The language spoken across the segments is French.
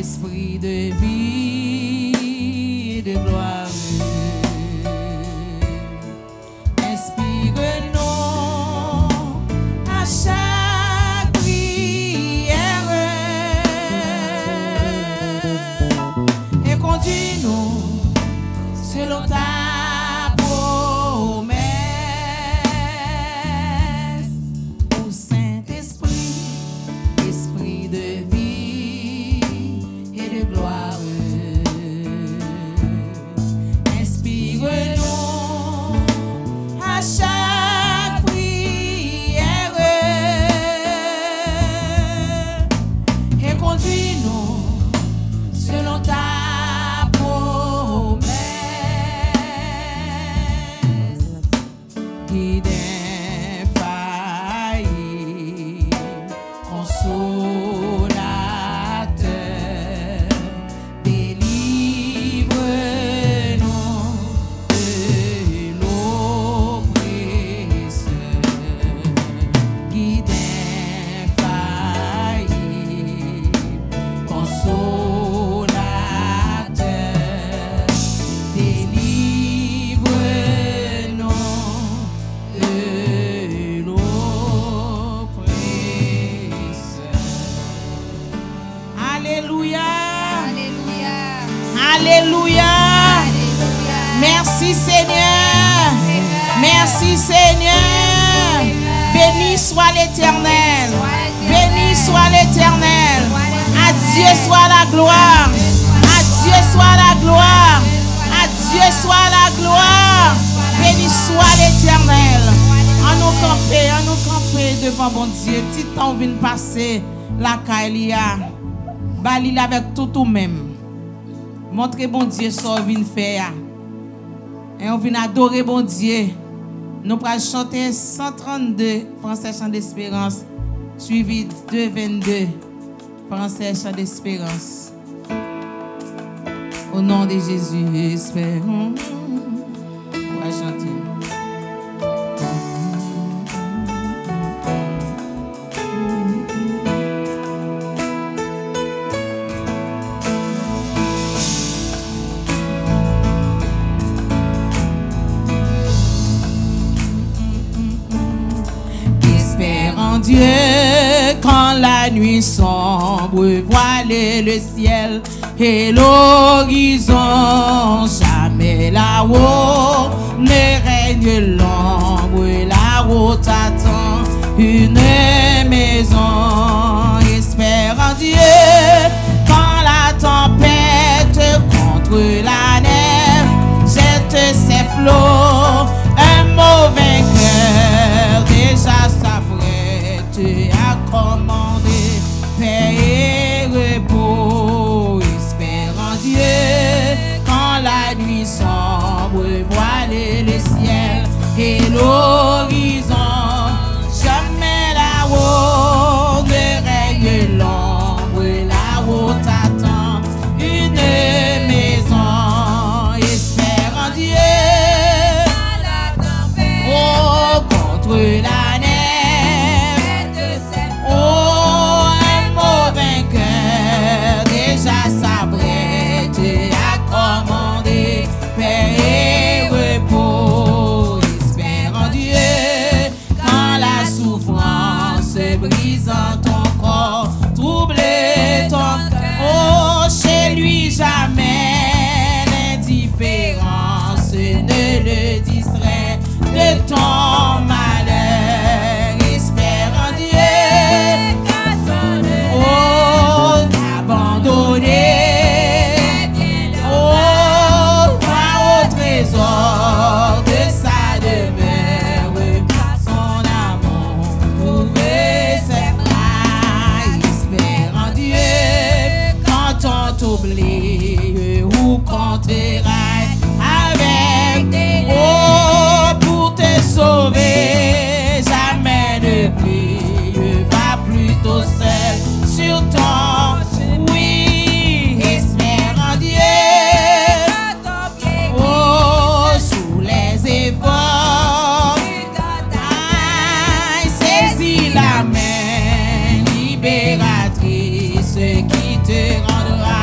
esprit de vie, de gloire. Inspire-nous à chaque prière et conduis-nous selon ta Merci Seigneur. Merci Seigneur. Béni soit l'Éternel. Béni soit l'Éternel. À Dieu soit la gloire. À Dieu soit la gloire. À Dieu soit la gloire. Béni soit l'Éternel. En nous camper devant bon Dieu. Petit temps vient passer la Kailia. Balil avec tout même. Montrez bon Dieu ce qu'on vient faire. Et on vient adorer bon Dieu. Nous allons chanter 132 Français chant d'espérance, suivi 222 Français chant d'espérance. Au nom de Jésus, espérons. On va chanter. Dieu, quand la nuit sombre voilait le ciel et l'horizon, jamais là-haut ne règne l'ombre, là-haut t'attend une maison. Espère en Dieu, quand la tempête contre la nef jette ses flots, un mauvais cœur déjà s'apprête à commander paix et repos. Espère en Dieu, quand la nuit sombre voilait le ciel et l'horizon, jamais là-haut ne règne l'ombre, là-haut t'attend une maison. Espère en Dieu, oh, contre la jamais l'indifférence ne le distrait de ton malheur. Espère en Dieu, oh, t'abandonner, oh, va au trésor de sa demeure, son amour trouver ses bras. Espère en Dieu, quand on t'oublie ou qu'on te raille avec oh, pour te sauver, jamais ne plie, va plutôt seul sur ton oui. Espère en Dieu, oh, sous les efforts, saisis la main libératrice qui te rendra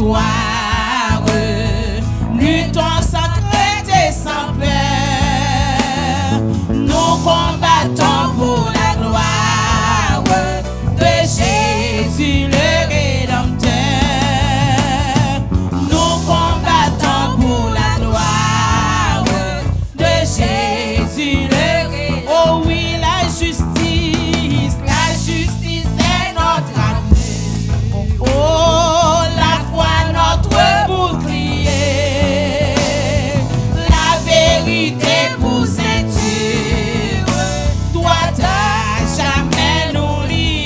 gloire. Luttons sans crainte et sans peur. Nous combattons pour la gloire de Jésus le Rédempteur. Nous combattons pour la gloire de Jésus le Rédempteur. Oh oui, la justice est notre armure. Oh, la foi notre bouclier. La vérité pour ceinture. Toi t'as jamais nous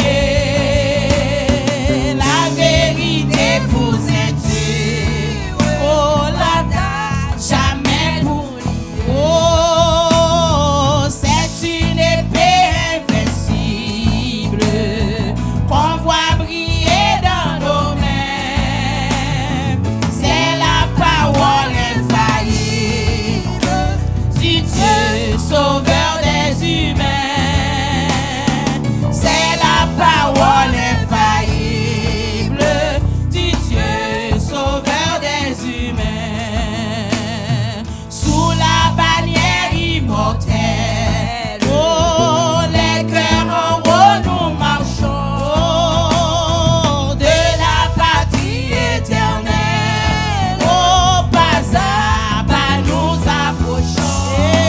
lier. La vérité pour ceinture. Oh, la t'as jamais pour lier. Oh, c'est une épée invincible qu'on voit briller dans nos mains. C'est la parole infaillible du Dieu sauveur des humains. C'est la parole infaillible du Dieu sauveur des humains. Sous la bannière immortelle, oh, les cœurs en haut nous marchons. Oh, de la patrie éternelle, oh, pas à pas nous approchons.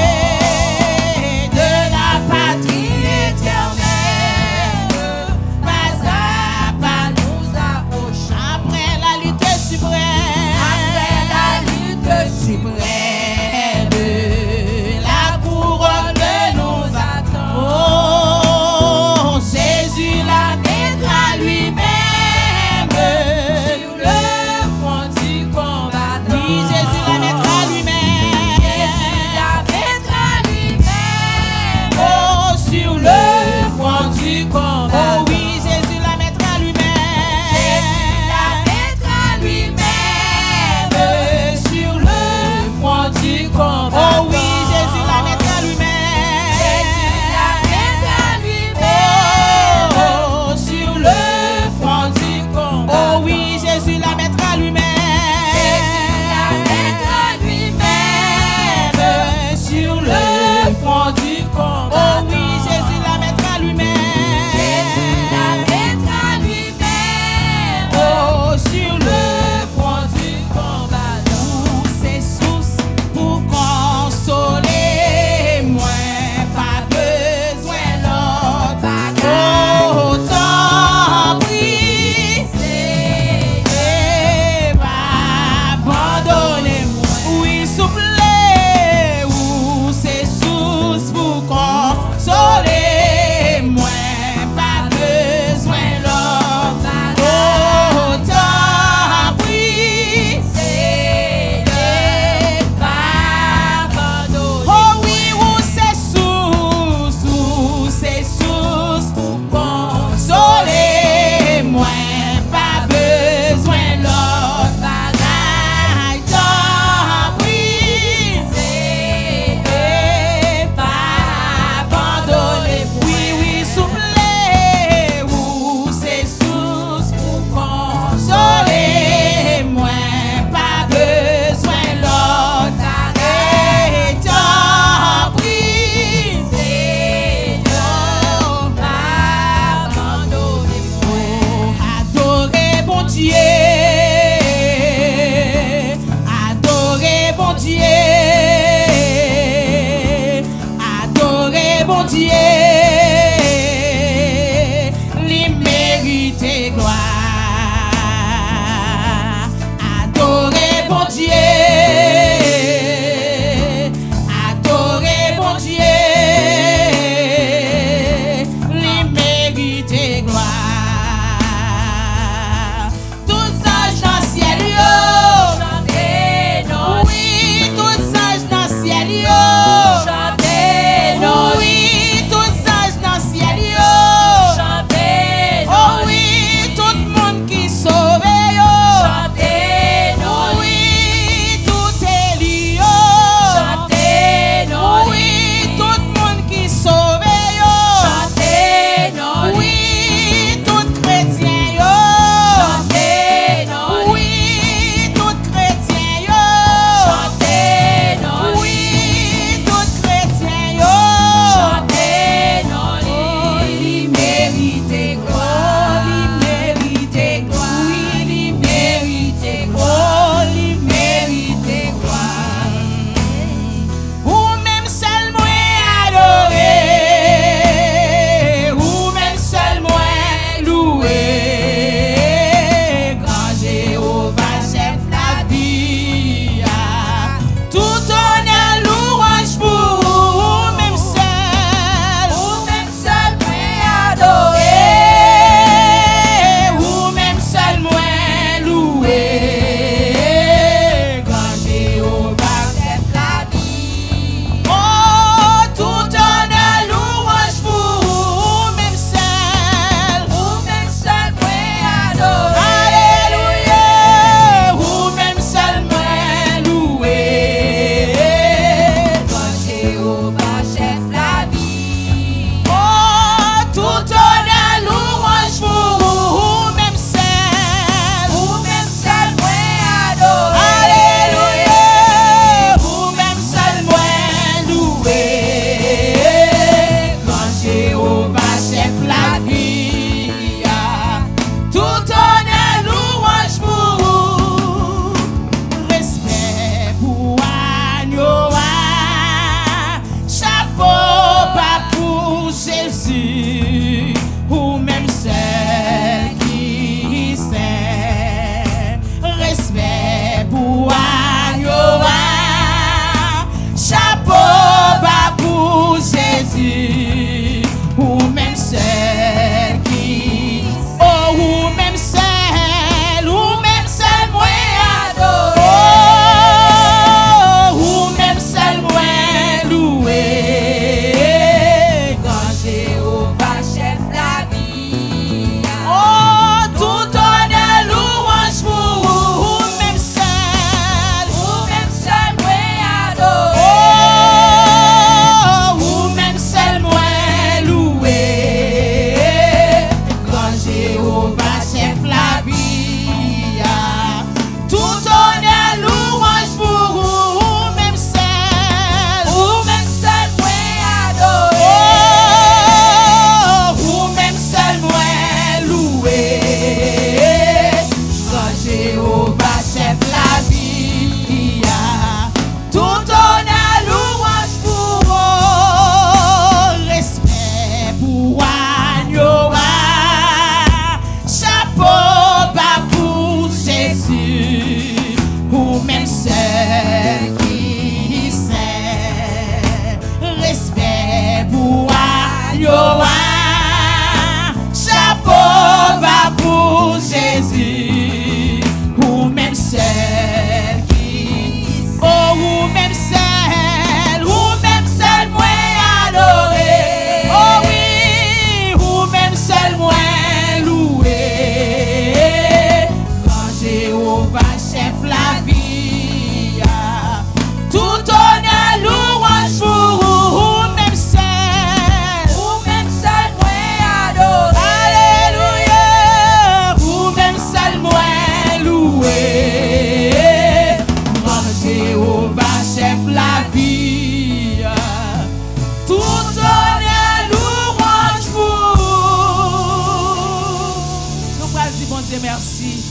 De la patrie éternelle, pas à pas nous approchons. Après la lutte suprême, la couronne nous attend. Oh, Jésus la mettra lui-même sur le front du combattant. Oui, Jésus la mettra lui-même. Jésus la mettra lui-même. Oh, sur le front du combattant. Oh oui, Jésus la mettra lui-même. Jésus la mettra lui-même sur le front du combattant. Oh oui, Jésus la mettra lui-même. Jésus la mettra lui-même. Oh, sur le front du combattant. Oh oui, Jésus la mettra lui-même. Jésus la mettra lui-même sur le front du combattant. Oh oui, Jésus la mettra lui-même. Jésus la mettra lui-même. Oh, sur le front du combattant. Pour ses sources, pour consoler moi, pas besoin l'autre. Oh, t'en prie, Seigneur, pas abandonnez-moi. Oui, s'il vous plaît, ou ses sources pour consoler moi, pas besoin l'autre. Oh, t'en prie, Seigneur, pas abandonnez-moi. Oh oui, ou ses sources pour consoler moi, pas besoin l'autre bagaille. T'en prie, Seigneur, pas abandonner. Oui, oui, s'il vous plaît, ou ses sources pour consoler moi, pas besoin l'autre bagaille. T'en prie, Seigneur, pas abandonner. Adorez bon Dieu, adorez bon Dieu, adorez bon Dieu, lui mérite gloire. Adorez bon Dieu, adorez bon Dieu, lui mérite gloire. Tout merci.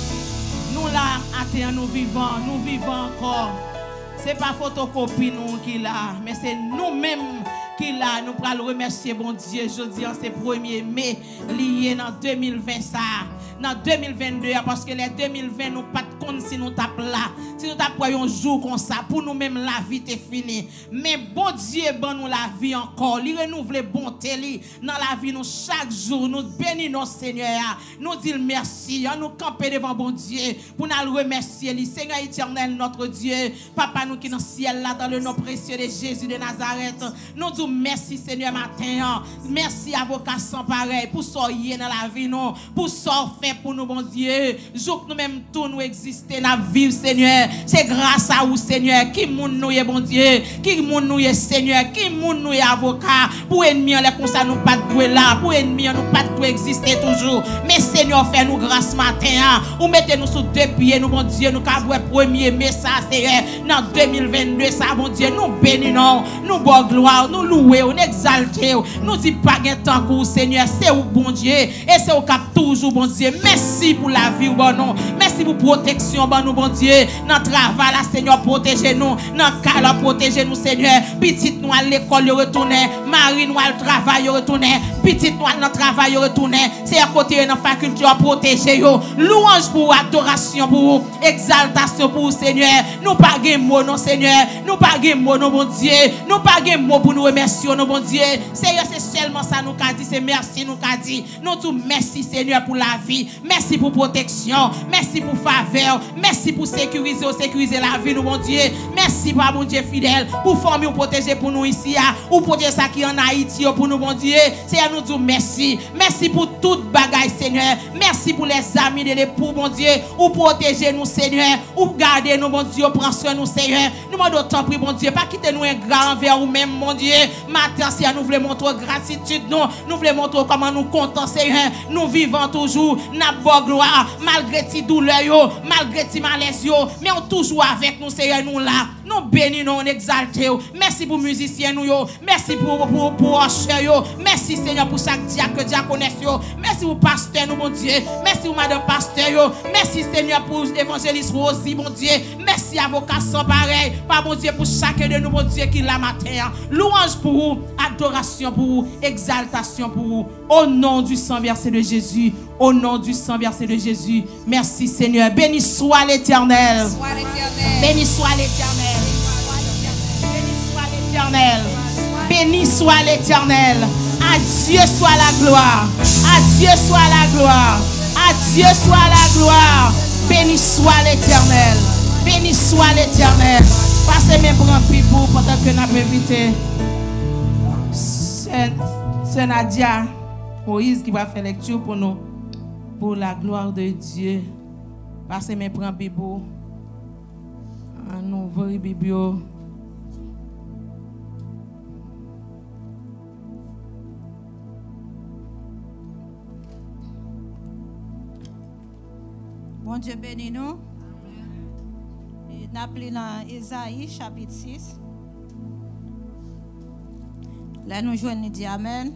Nous là, nous vivons encore. Ce n'est pas photocopie nous qui là, mais c'est nous-mêmes qui là. Nous pourrons remercier bon Dieu. Je dis en ce 1er mai, lié dans 2020 ça. Dans 2022, parce que les 2020, nous pas de compte si nous tapons là. Si nous tapons un jour comme ça, pour nous-mêmes, la vie est finie. Mais bon Dieu, bon nous la vie encore. Il renouvelle bonté dans la vie, nous chaque jour. Nous bénissons Seigneur. Nous disons merci. Nous camper devant bon Dieu pour nous remercier. Seigneur éternel, notre Dieu. Papa, nous qui dans le ciel là, dans le nom précieux de Jésus de Nazareth. Nous disons merci Seigneur matin. Merci avocat sans pareil pour sortir dans la vie, nous. Pour sortir pour nous, bon Dieu. Jour que nous-mêmes tous nous exister dans la vie, Seigneur. C'est grâce à vous, Seigneur. Qui moun nous est, bon Dieu. Qui moun nous est, Seigneur. Qui moun nous est avocat. Pour ennemis, les comme ça, nous pas de là. Pour ennemis, nous pas de exister toujours. Mais Seigneur, fais-nous grâce matin. Ou mettez-nous sous 2 pieds, nous, bon Dieu. Nous avons 1er mai, ça, Seigneur. Dans 2022, ça, bon Dieu. Nous bénissons, nous bon gloire, nous louons, nous exaltons. Nous disons pas de temps pour Seigneur. C'est où, bon Dieu. Et c'est au cap toujours, bon Dieu. Merci pour la vie, bon non. Merci pour protection, bon nous, bon Dieu. Dans le travail, la Seigneur, protégez-nous. Dans le cas, protégez-nous, Seigneur. Petite nous à l'école, retourner. Marie nous à le travail, retourner. Petite nous à notre travail, retourner. C'est à côté de la faculté, protéger. Louange pour adoration, pour exaltation pour Seigneur. Nous pas de mots, non, Seigneur. Nous pas de mots, non, bon Dieu. Nous pas de mots pour nous remercier, non, bon Dieu. Seigneur, c'est seulement ça nous qu'a dit. C'est merci, nous qu'a dit. Nous tout merci, Seigneur, pour la vie. Merci pour protection. Merci pour faveur. Merci pour sécuriser la vie, nous, bon Dieu. Merci, bon Dieu fidèle, pour former ou protéger pour nous ici, ou protéger ça qui en Haïti, pour nous, bon Dieu. Seigneur, nous disons merci. Merci pour toute bagaille, Seigneur. Merci pour les amis de l'époux, bon Dieu. Ou protéger nous, Seigneur. Ou garder nous, bon Dieu. Prends soin nous, Seigneur. Nous demandons tant pis, bon Dieu. Pas quitter nous un grand envers ou même, mon Dieu. Matin, si nous voulons montrer gratitude, nous voulons montrer comment nous comptons, Seigneur. Nous vivons toujours. N'a pas gloire, malgré tes douleurs, malgré tes malaises, mais on toujours avec nous, Seigneur, nous là. Nous bénissons, nous exaltons. Merci pour les musiciens, nous. Merci pour Rocher. Merci, Seigneur, pour chaque diacre, diaconesse. Merci pour pasteur, nous, mon Dieu. Merci pour madame pasteur. Merci, Seigneur, pour l'évangéliste Rosie, mon Dieu. Merci, avocat sans pareil. Par mon Dieu, pour chacun de nous, mon Dieu, qui l'a matin. Louange pour vous, adoration pour vous, exaltation pour vous. Au nom du sang versé de Jésus. Au nom du sang versé de Jésus. Merci, Seigneur. Béni soit l'Éternel. Béni soit l'Éternel. Béni soit l'Éternel. Béni soit l'Éternel. À Dieu soit la gloire. À Dieu soit la gloire. À Dieu soit la gloire. Béni soit l'Éternel. Béni soit l'Éternel. Passez mes bras pour pendant que nous avons invité Sœur Nadia Moïse qui va faire lecture pour nous. Pour la gloire de Dieu. Passez mes bras Bibo. Un nouveau Bibio. Bon Dieu bénis nous. Nous appelons dans Isaïe chapitre 6. Là nous jouons, nous disons Amen.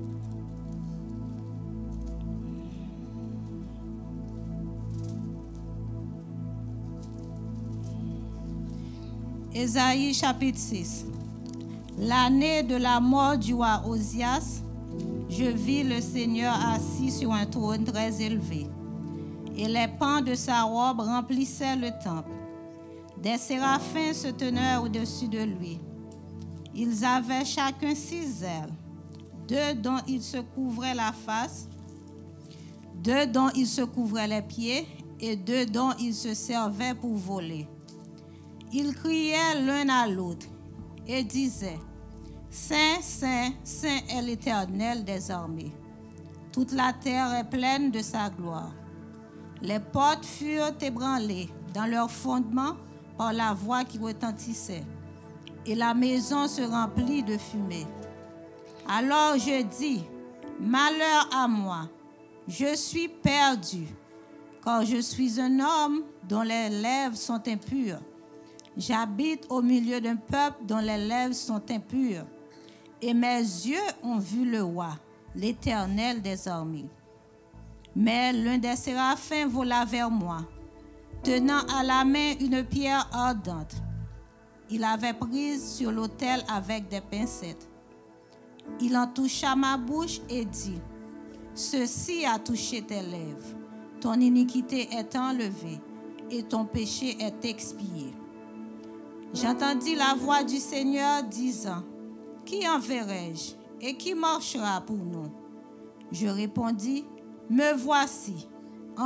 Isaïe chapitre 6. L'année de la mort du roi Osias, je vis le Seigneur assis sur un trône très élevé, et les pans de sa robe remplissaient le temple. Des séraphins se tenaient au-dessus de lui. Ils avaient chacun 6 ailes, 2 dont ils se couvraient la face, 2 dont ils se couvraient les pieds, et 2 dont ils se servaient pour voler. Ils criaient l'un à l'autre et disaient: Saint, Saint, Saint est l'Éternel des armées. Toute la terre est pleine de sa gloire. Les portes furent ébranlées dans leur fondement par la voix qui retentissait, et la maison se remplit de fumée. Alors je dis: Malheur à moi, je suis perdu, car je suis un homme dont les lèvres sont impures. J'habite au milieu d'un peuple dont les lèvres sont impures, et mes yeux ont vu le roi, l'Éternel des armées. Mais l'un des séraphins vola vers moi, tenant à la main une pierre ardente. Il avait prise sur l'autel avec des pincettes. Il en toucha ma bouche et dit, « Ceci a touché tes lèvres. Ton iniquité est enlevée et ton péché est expié. » J'entendis la voix du Seigneur disant, « Qui enverrai-je et qui marchera pour nous? » Je répondis, « Me voici, envoie-moi. »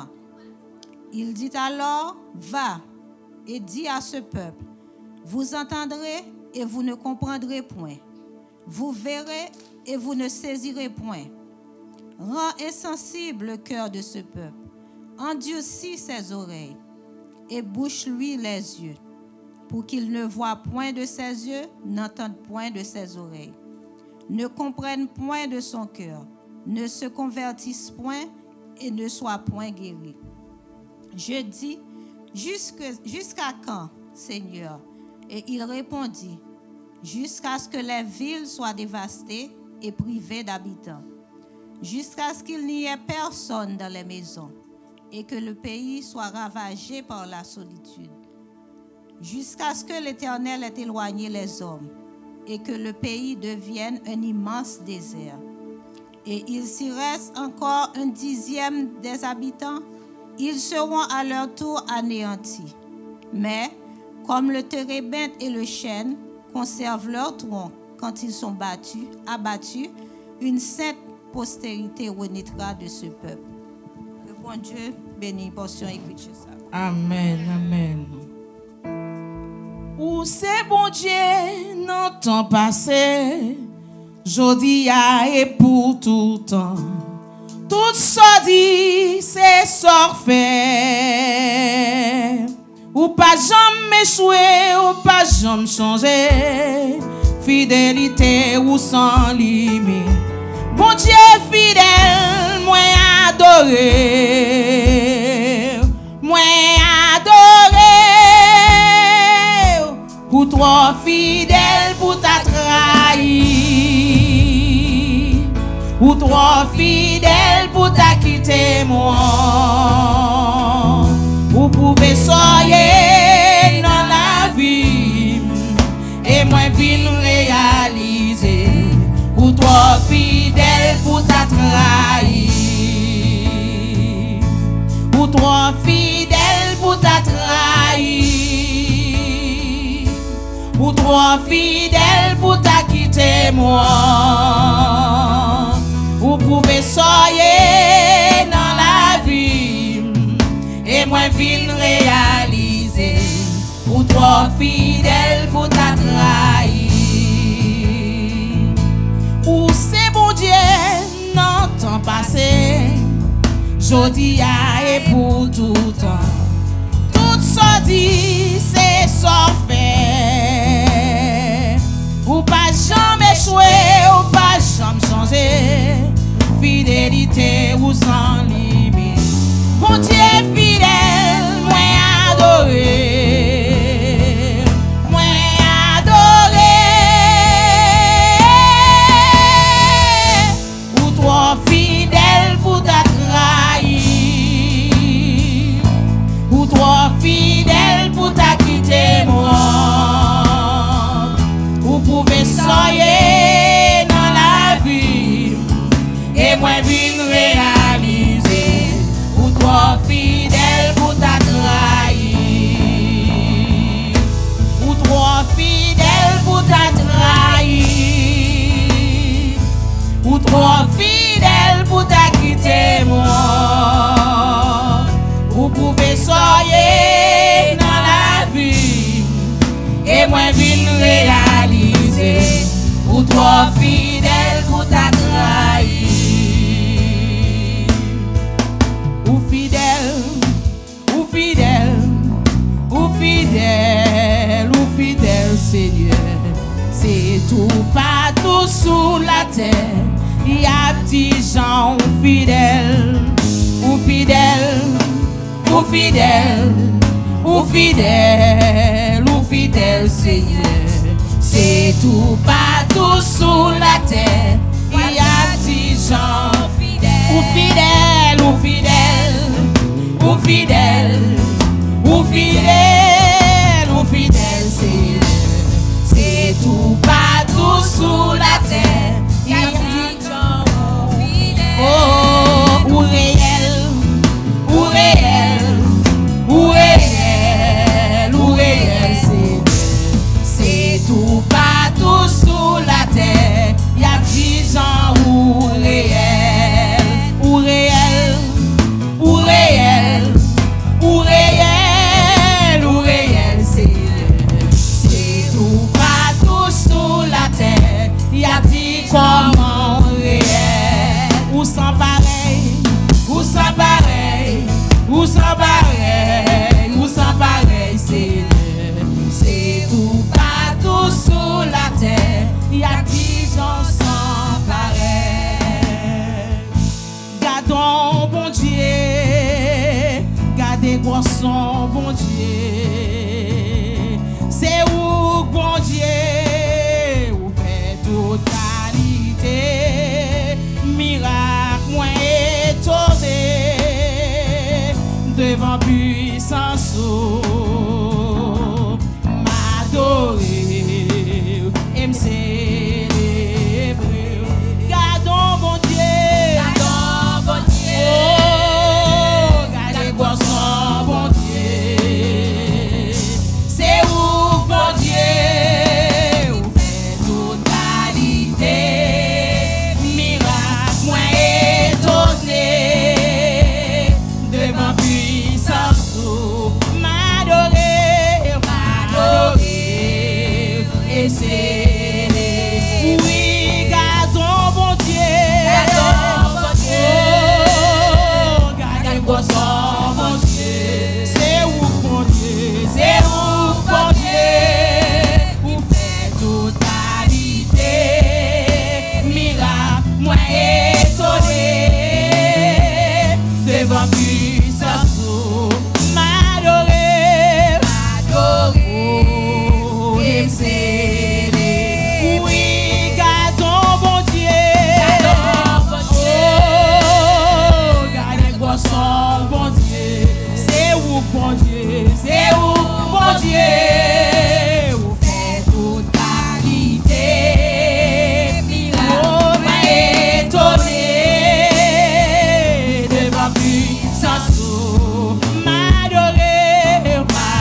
Il dit alors, « Va et dis à ce peuple, vous entendrez et vous ne comprendrez point. Vous verrez et vous ne saisirez point. Rends insensible le cœur de ce peuple. Endurcis ses oreilles et bouche-lui les yeux, pour qu'il ne voie point de ses yeux, n'entende point de ses oreilles, ne comprenne point de son cœur, ne se convertisse point et ne soit point guéri. » Je dis, jusqu'à quand, Seigneur? Et il répondit, jusqu'à ce que les villes soient dévastées et privées d'habitants, jusqu'à ce qu'il n'y ait personne dans les maisons et que le pays soit ravagé par la solitude, jusqu'à ce que l'Éternel ait éloigné les hommes et que le pays devienne un immense désert. Et il s'y reste encore 1/10 des habitants, ils seront à leur tour anéantis. Mais, comme le térébinthe et le chêne conservent leur tronc quand ils sont abattus, une sainte postérité renaîtra de ce peuple. Que bon Dieu bénisse portion écrite chez ça. Amen, amen. Où c'est bon Dieu dans le temps passé, jodi a et pour tout temps. Tout ça dit, c'est ça fait. Ou pas jamais échoué, ou pas jamais changé. Fidélité ou sans limite. Bon Dieu fidèle, moi adoré. Moi adoré. Ou trop fidèle pour ta trahi. Ou trop fidèle pour ta quitter moi. Vous pouvez soyer dans la vie et moi vin réaliser. Ou trop fidèle pour ta trahi. Ou trop fidèle pour ta trahi. Ou trop fidèle pour ta quitter moi. Vous pouvez soyer dans la vie et moi vin réaliser. Ou trop fidèle pour ta trahi. Ou c'est bon Dieu dans le temps passé, jodi a et pour tout temps. Tout ça dit, c'est ça fait. Ou pas jamais échoué, ou pas jamais changé. Fidélité ou sans limite. Mon Dieu fidèle, moi adoré. Moi adoré. Ou trop fidèle pour ta trahi. Ou trop fidèle pour ta quitter moi. Vous pouvez soyer dans la vie et moi vin réaliser. Ou trop fidèle pour ta trahi. Ou trop fidèle pour ta trahi. Ou trop fidèle pour ta quitter moi. Vous pouvez soyer dans la vie et moi vin réaliser. Ou trop fidèle pour ta trahi. Ou fidèle, ou fidèle, ou fidèle, ou fidèle Seigneur. C'est tout partout sous la terre. Il y a petits gens fidèles. Ou fidèle, ou fidèle, ou fidèle, ou fidèle Seigneur. C'est tout partout sous la terre. Il y a petits gens fidèles. Ou fidèle. ou fidèle, ou fidèle, ou fidèle, ou fidèle, c'est tout partout sous la terre. Il y a oh, ou réel, ou réel, ou réel, ou réel, c'est tout partout sous la terre. Il y a 10 ans ou réel, ou réel, ou réel, ou réel, ou réel, c'est tout partout sous la terre. Il y a 10 comment réel, ou sans pareil, ou sans pareil, ou sans pareil, ou sans pareil, c'est tout partout sous la terre. Il y a 10 ans sans pareil. Gardons bon Dieu, gardez quoi son bon Dieu. C'est où bon Dieu, où fait totalité, miracle moins étonné, devant puissance, m'adorer et me célébrer. Gardons bon Dieu, gardons bon Dieu, oh, gardez quoi son bon Dieu. C'est où bon Dieu, où fait totalité, miracle moins étonné, devant puissance, m'adorer, m'adorer et célébrer. Oui, gardons bon Dieu, gardons bon Dieu, oh, gardez quoi son bon Dieu. C'est où bon Dieu, c'est où bon Dieu, où fait totalité, miracle moins étonné, devant puissance, m'adorer, m'adorer et me célébrer. Oui, gardons bon Dieu, gardons bon Dieu, oh, gardez quoi son bon Dieu. C'est où bon Dieu, c'est où bon Dieu, où fait totalité, miracle moins étonné, devant puissance, m'adorer,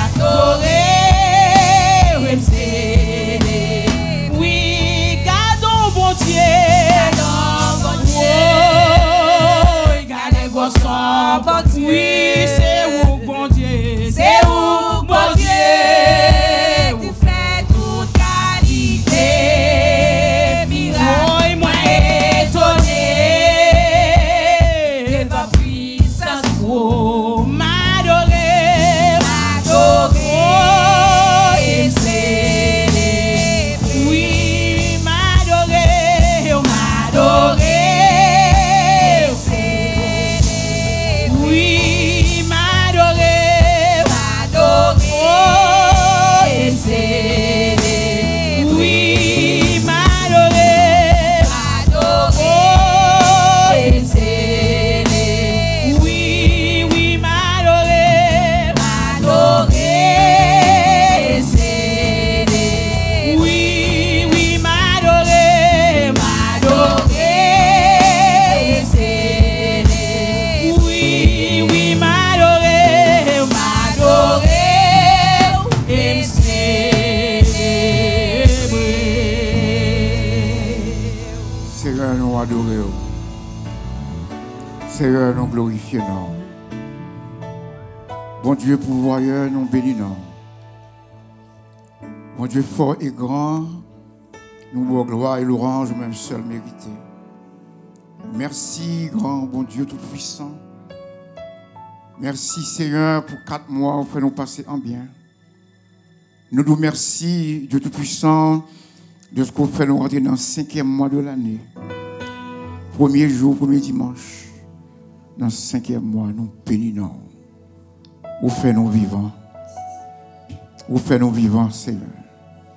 m'adorer, me célébrer. Oui, gardons bon Dieu, gardons bon Dieu, oh, gardez quoi son bon Dieu. Oui, c'est où bon Dieu, c'est où bon Dieu, où fait toute qualité, miracle moins étonné, devant puissance, oh, m'adorer, m'adorer, oh, et me célébrer. Oui, m'adorer, m'adorer, célébrer. Oui, m'adorer, m'adorer, oh, et me célébrer. Oui, m'adorer, m'adorer, oh, et me célébrer. Oui, oui, m'adorer, m'adorer, et célébrer. Oui, oui, m'adorer, m'adorer, et célébrer. Oui, oui, m'adorer, m'adorer, et me célébrer. Seigneur, nous adorons. Seigneur, nous glorifions. Bon Dieu pourvoyeur, nous bénissons. Bon Dieu fort et grand, nous vous gloire et louange, même seul mérité. Merci, grand bon Dieu tout-puissant. Merci, Seigneur, pour 4 mois, vous faites nous passer en bien. Nous vous remercions, Dieu tout-puissant, de ce que vous faites nous rentrer dans le 5e mois de l'année. Premier jour, premier dimanche, dans le 5e mois, nous bénissons. Vous faites nous vivants. Vous faites nous vivants, Seigneur.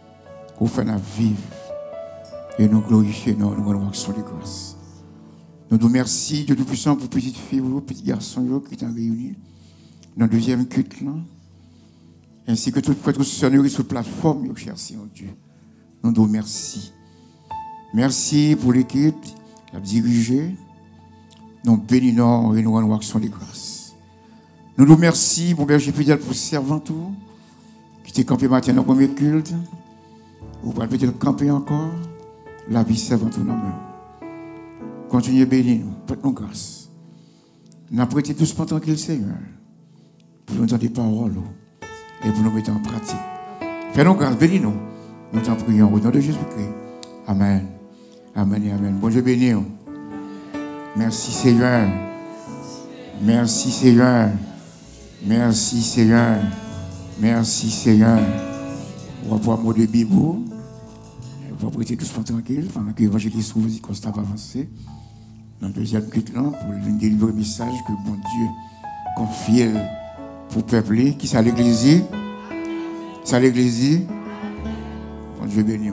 Vous faites nous vivre. Et nous glorifions, nous rendons action de grâce. Nous nous remercions, Dieu Tout-Puissant, pour petite fille ou petit garçon qui sont réunis dans le deuxième culte, là. Ainsi que tout prêtre sur la plateforme, cher Seigneur Dieu. Nous nous remercions. Merci pour l'équipe, la diriger. Nous bénissons et nous rendons action de grâce. Nous nous remercions, mon berger fidèle, pour servant tout, qui t'est campé matin dans le premier culte. Vous pouvez peut-être camper encore. La vie servant tout dans nous. Continuez à bénir nous, faites-nous grâce. Nous avons prêté doucement tranquille, Seigneur, pour nous donner des paroles et pour nous mettre en pratique. Faites-nous grâce, bénis-nous. Nous t'en prions au nom de Jésus-Christ. Amen. Amen et amen. Bon Dieu béni. Merci Seigneur. Merci Seigneur. Merci Seigneur. Merci Seigneur. On va pouvoir mot de Bible. On va prêter doucement tranquille pendant que l'évangéliste Rouzi Costa va avancer dans le deuxième culte là pour lui délivrer le message que bon Dieu confie pour peuple. Qui c'est à l'église? C'est à l'église? Bon Dieu béni.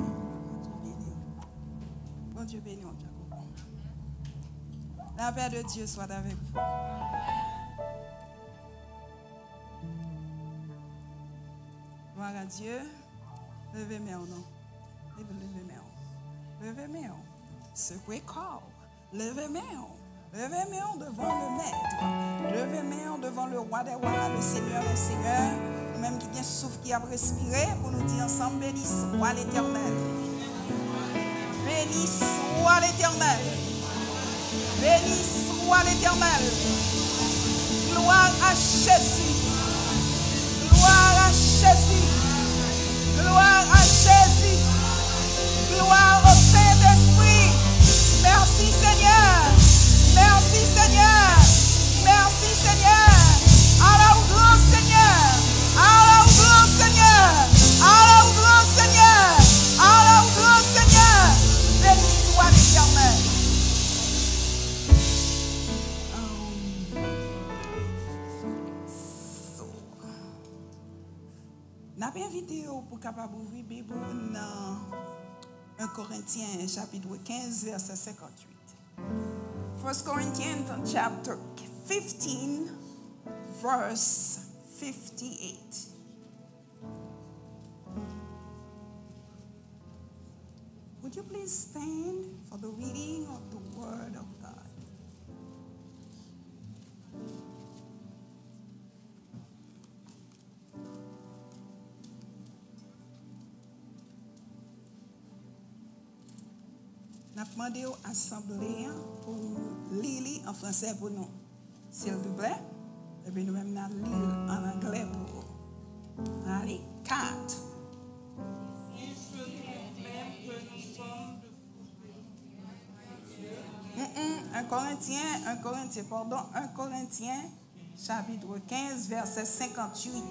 Bon Dieu béni. La paix de Dieu soit avec vous. Gloire à Dieu. Levez mes non. Levez mes. Levez mes. Secouez corps. Levez mes. Levez mes devant le Maître. Levez mes devant le Roi des Rois, le Seigneur des Seigneurs. Nous-mêmes qui avons souffle, qui a respiré, pour nous dire ensemble, béni soit l'Éternel. Béni soit l'Éternel. Béni soit l'Éternel. Gloire à Jésus. Gloire à Jésus. Gloire à Jésus. Gloire au Saint-Esprit. Merci Seigneur. Merci Seigneur. Merci Seigneur. Alors grand Seigneur. Alors grand Seigneur. Alors grand Seigneur. Alors grand Seigneur. Béni soit l'Éternel. N'a pas invité pour capable ouvrir Bible dans 1 Corinthiens chapitre 15 verset 58. 1 Corinthians chapter 15 verse 58. Would you please stand for the reading of the word of God? Nous avons demandé aux assemblées pour lire en français pour nous, s'il vous plaît. Et puis nous-mêmes, nous lire en anglais pour nous. Allez, 4. 1 Corinthiens, chapitre 15, verset 58.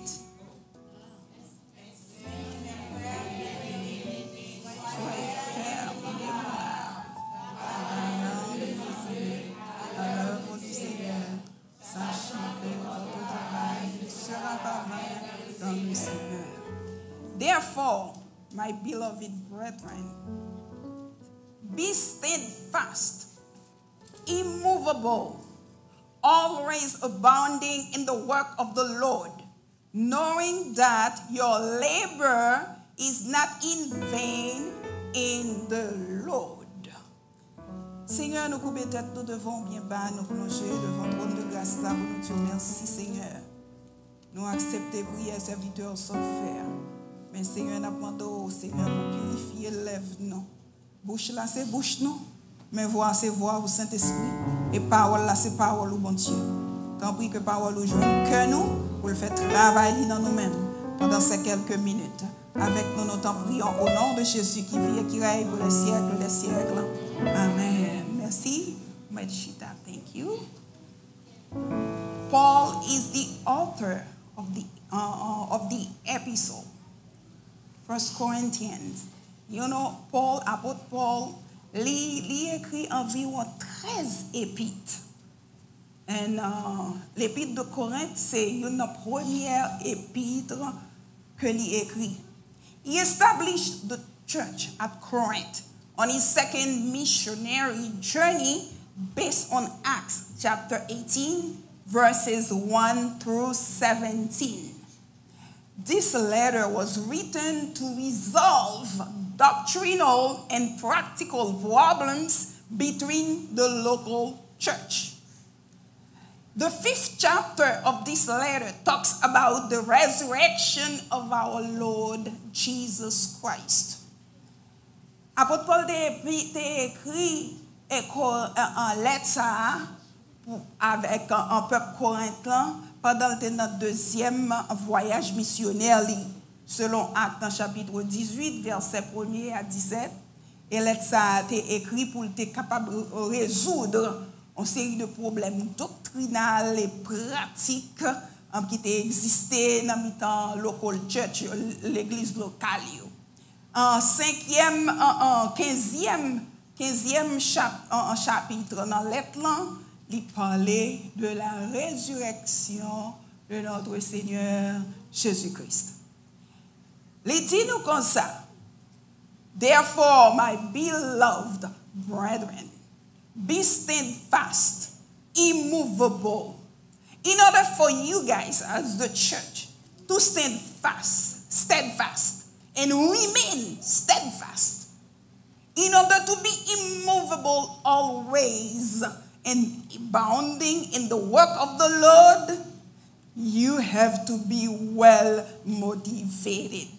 Therefore, my beloved brethren, be steadfast, immovable, always abounding in the work of the Lord, knowing that your labor is not in vain in the Lord. Seigneur, nous coupons tête, nous devons bien bas, nous plonger devant le trône de grâce là, pour nous dire merci Seigneur. Nous accepter prière, serviteurs sans faire. Mais Seigneur, nous demandons, Seigneur, pour purifier lèvres, non. Bouche là, c'est bouche, non. Mais voix, c'est voix au Saint-Esprit. Et parole là, c'est parole au bon Dieu. Tant pis que parole au jour que nous, pour le faire travailler dans nous-mêmes pendant ces quelques minutes. Avec nous, nous t'en prions au nom de Jésus qui vit et qui règne pour les siècles des siècles. Amen. Merci. Medjita, thank you. Paul is the author of the epistle. 1 Corinthians. You know, Paul, apôtre Paul, il écrit environ 13 épîtres. Et l'épître de Corinthe, c'est une première épître que il écrit. He established the church at Corinth on his second missionary journey based on Acts chapter 18, verses 1 through 17. This letter was written to resolve doctrinal and practical problems between the local church. The 5th chapter of this letter talks about the resurrection of our Lord Jesus Christ. Apôtre Paul a écrit une lettre avec un peuple corinthien pendant le deuxième voyage missionnaire, selon Actes chapitre 18, verset 1er à 17. Et lettre a été écrite pour être capable de résoudre une série de problèmes doctrinaux et pratiques qui étaient existés dans le temps local church, l'église locale. En 15e chapitre dans la lettre, il parlait de la résurrection de notre Seigneur Jésus-Christ. Il dit nous comme ça. Therefore, my beloved brethren, be steadfast, immovable. In order for you guys as the church to stand steadfast, and remain steadfast, in order to be immovable always and abounding in the work of the Lord, you have to be well motivated.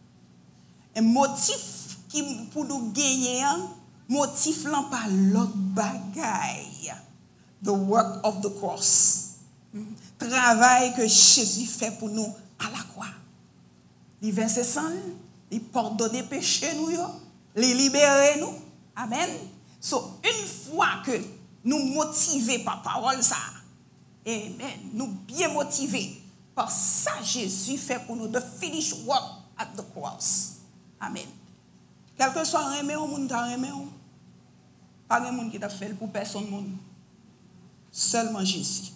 Un motif qui pour nous gagner, motif là pas l'autre bagaille. The work of the cross. Travail que Jésus fait pour nous à la croix. Il verset 100, il pardonne péché nous, il libère nous. Amen. So une fois que nous motivés par parole ça, amen, nous bien motivés par ça Jésus fait pour nous the finish work at the cross. Amen. Quel que soit un monde ta remé pas un monde qui t'a fait pour personne monde. Seulement Jésus.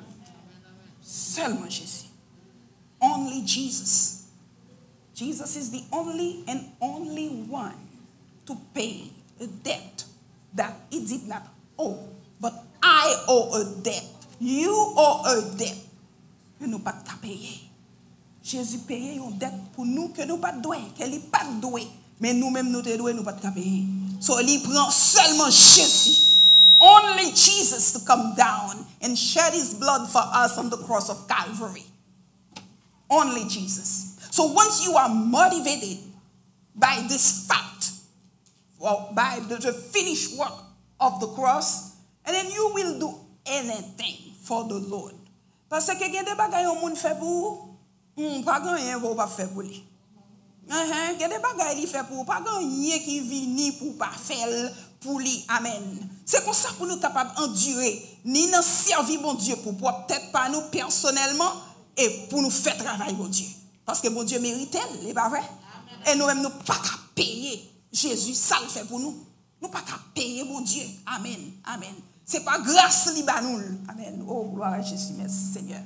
Seulement Jésus. Only Jesus. Jesus is the only and only one to pay a debt that he did not owe. But I owe a debt. You owe a debt que nous pas payer. Jésus paye une dette pour nous que nous pas doué, qu'elle n'est pas doué. Mais nous-mêmes nous te doué, nous pas payer. So il prend seulement Jésus. Only Jesus to come down and shed his blood for us on the cross of Calvary. Only Jesus. So once you are motivated by this fact, or by the finished work of the cross, and then you will do anything for the Lord. Parce que il y a des bagages au monde fait pour pas rien va pas faire pour lui. Il y a des bagages il fait pour pas rien qui vient pour pas faire pour lui. Amen. C'est comme ça pour nous capables d'endurer ni nous servir bon Dieu pour peut-être pas nous personnellement et pour nous faire travail bon Dieu. Parce que bon Dieu mérite elle, n'est pas vrai? Et nous-mêmes nous pas qu'à payer Jésus, ça le fait pour nous. Nous pas qu'à payer mon Dieu. Amen. Amen. C'est pas grâce libanou. Amen. Oh gloire à Jésus, merci Seigneur.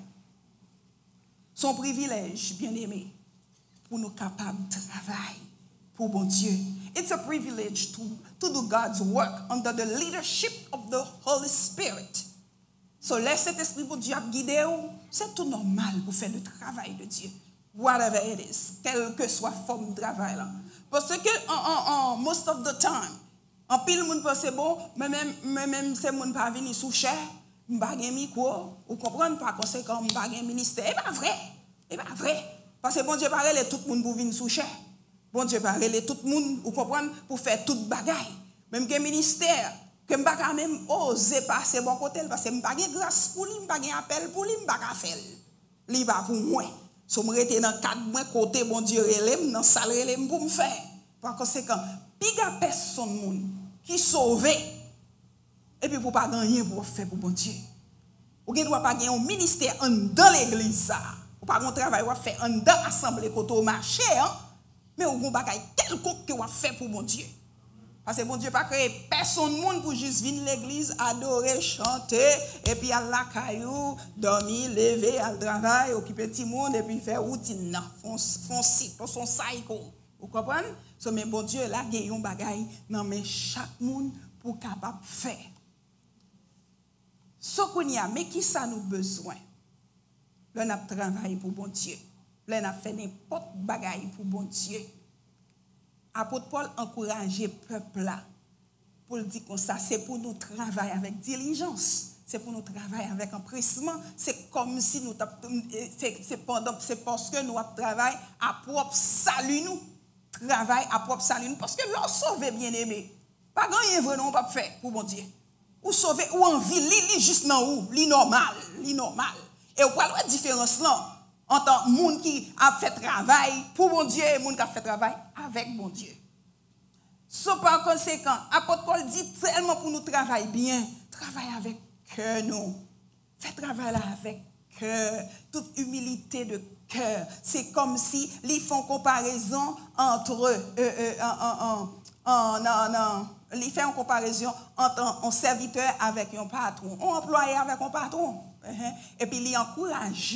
Son privilège, bien-aimé, pour nous capables de travailler pour bon Dieu. It's a privilege to do God's work under the leadership of the Holy Spirit. So laisse cet esprit pour Dieu guider vous. C'est tout normal pour faire le travail de Dieu. Whatever it is, quelle que soit forme de travail là. Parce que most of the time, en pile moun pense bon, même c'est moun pas venir sous cher, m'pa gen micro, ou comprendre par conséquent m'pa gen ministère. Et pas vrai. Et pas vrai. Parce que bon Dieu parle tout moun pour venir sous cher. Bon Dieu parle tout moun, ou comprendre pour faire toute bagaille. Même gen ministère que m'pa ka même oser passer bon côté parce que m'pa gen grâce pour lui, m'pa gen appel pour lui, m'pa ka faire. Li ba pour moi. So me rete dans quatre mois côté bon Dieu relève dans salle relève pour me faire. Par conséquent, piga personne moun qui sauvé et puis pour pas gagner pour faire pour bon Dieu. Ou gen doit pas gagner un ministère dans l'église ça. Ou pas un travail ou faire dans assemblée côté au marché mais ou gon bagay quelconque que ou faire pour bon Dieu. Parce que bon Dieu pas créé personne monde pour juste venir l'église adorer, chanter et puis à la caillou, dormir, lever, à travail, occuper petit monde et puis faire routine, font cycle, son cycle. Vous comprenez? So mais bon Dieu là gagne un bagay non mais chaque monde pour capable faire. Ce qu'on y a, mais qui ça nous besoin? Là, on a travaillé pour bon Dieu. Là, on a fait n'importe bagaille pour bon Dieu. Apôtre Paul encourageait le peuple là. Pour le dire comme ça, c'est pour nous travailler avec diligence. C'est pour nous travailler avec empressement. C'est comme si nous c'est parce que nous travaillons à propre salut nous. Travail à propre salut nous. Parce que l'on sauve bien aimé. Pas grand rien vrai non pas faire pour bon Dieu. Ou sauver ou en vie, li juste dans où, li normal. Et on parle de la différence là entre monde qui a fait travail pour bon Dieu et monde qui a fait travail avec bon Dieu. So par conséquent, apôtre Paul dit tellement pour nous travailler bien, travailler avec cœur nous. Fais travail là avec cœur, toute humilité de cœur. C'est comme si ils font comparaison entre il fait une comparaison entre un serviteur avec un patron, un employé avec un patron. Et puis il encourage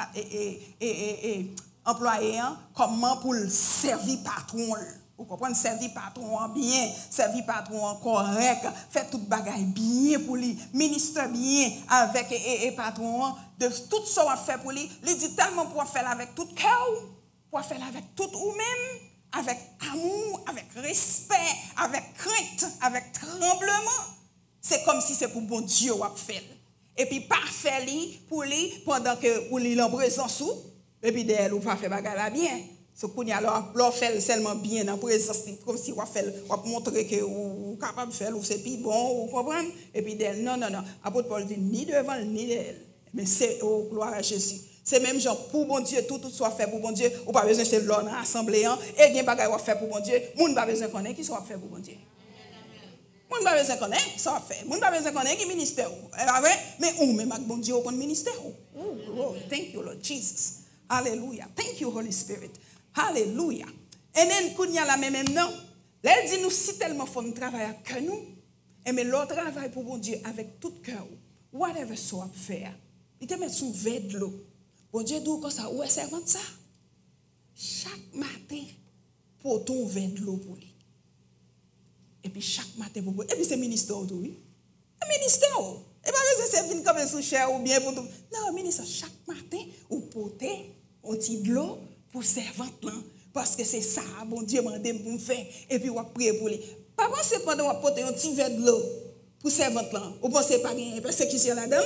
employé comment pour servir patron. Vous comprenez, servir patron bien, servir patron correct, faire toute bagaille bien pour lui, ministre bien avec patron, de tout ça on fait pour lui. Il dit tellement pour faire avec tout cœur, pour faire avec tout ou même. Avec amour, avec respect, avec crainte, avec tremblement. C'est comme si c'est pour bon Dieu qu'on fait. Et puis, pas faire pour lui pendant que vous l'en présence ou, et puis d'elle, vous pas faire bagarre bien. Ce qu'on y a alors fait seulement bien en présence, comme si vous fait, vous montrer que vous êtes capable de faire, ou c'est plus bon, vous comprenez? Et puis d'elle, non. Apôtre Paul dit, ni devant, ni d'elle. Mais c'est au gloire à Jésus. C'est même genre pour bon Dieu, tout soit fait pour bon Dieu. Ou pas besoin de se l'on assemblée. Et bien bagaille faire pour bon Dieu. Moun pas besoin connaître qui soit fait pour bon Dieu. Moun pas besoin connaître ça fait. Moun pas besoin connaître qui ministère. Mais ou même avec bon Dieu au ministère. Oh, thank you Lord Jesus. Hallelujah. Thank you Holy Spirit. Hallelujah. Et then quand il y a la même non. Là elle dit nous si tellement faut nous travailler que nous. Et mais l'autre travail pour bon Dieu avec tout cœur. Whatever soit faire. Il te met sous verre de l'eau. Bon Dieu dit comme ça, où est servante ça? Chaque matin, pour ton verre de l'eau pour lui. Et puis chaque matin, pour et puis c'est ministère, oui. Le ministère, et pas besoin de servir comme sous cher ou bien pour tout. Non, ministère, chaque matin, ou porter un petit de l'eau pour servante là. Parce que c'est ça, bon Dieu m'a demandé pour me faire. Et puis, on va prier pour lui. Pas penser pendant qu'on porter un petit verre de l'eau pour servante là. Vous pensez pas qu'il y a une persécution là-dedans?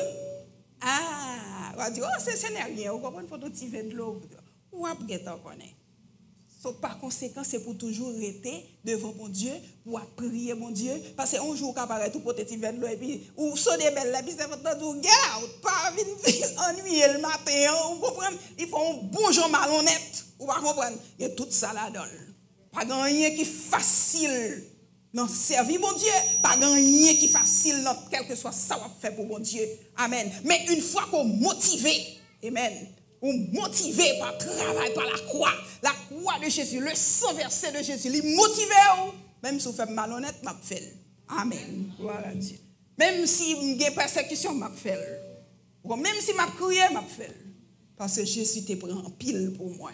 Ah, on va dire, oh, c'est rien, vous comprenez, pour un petit verre de l'eau. Ou on va connaître. Par conséquent, c'est pour toujours rester devant mon Dieu, pour prier mon Dieu. Parce qu'un jour, quand apparaît tout pour petit verre de l'eau, et puis, ou sonner belle, la puis c'est votre temps, get out, pas venir ennuyer le matin, vous comprenez? Il faut un bon jour malhonnête, vous comprenez? Il y a tout ça là-dedans. Pas rien qui est facile. Non, servir mon Dieu, pas rien qui est facile, non, quel que soit ça, on fait pour mon Dieu. Amen. Mais une fois qu'on est motivé, amen, ou motivé par le travail, par la croix de Jésus, le sang versé de Jésus, il motive, même si vous faites malhonnête, je fais. Amen. Gloire à Dieu. Même si vous avez persécution, je fais. Même si je crie, je fais. Parce que Jésus te prend en pile pour moi.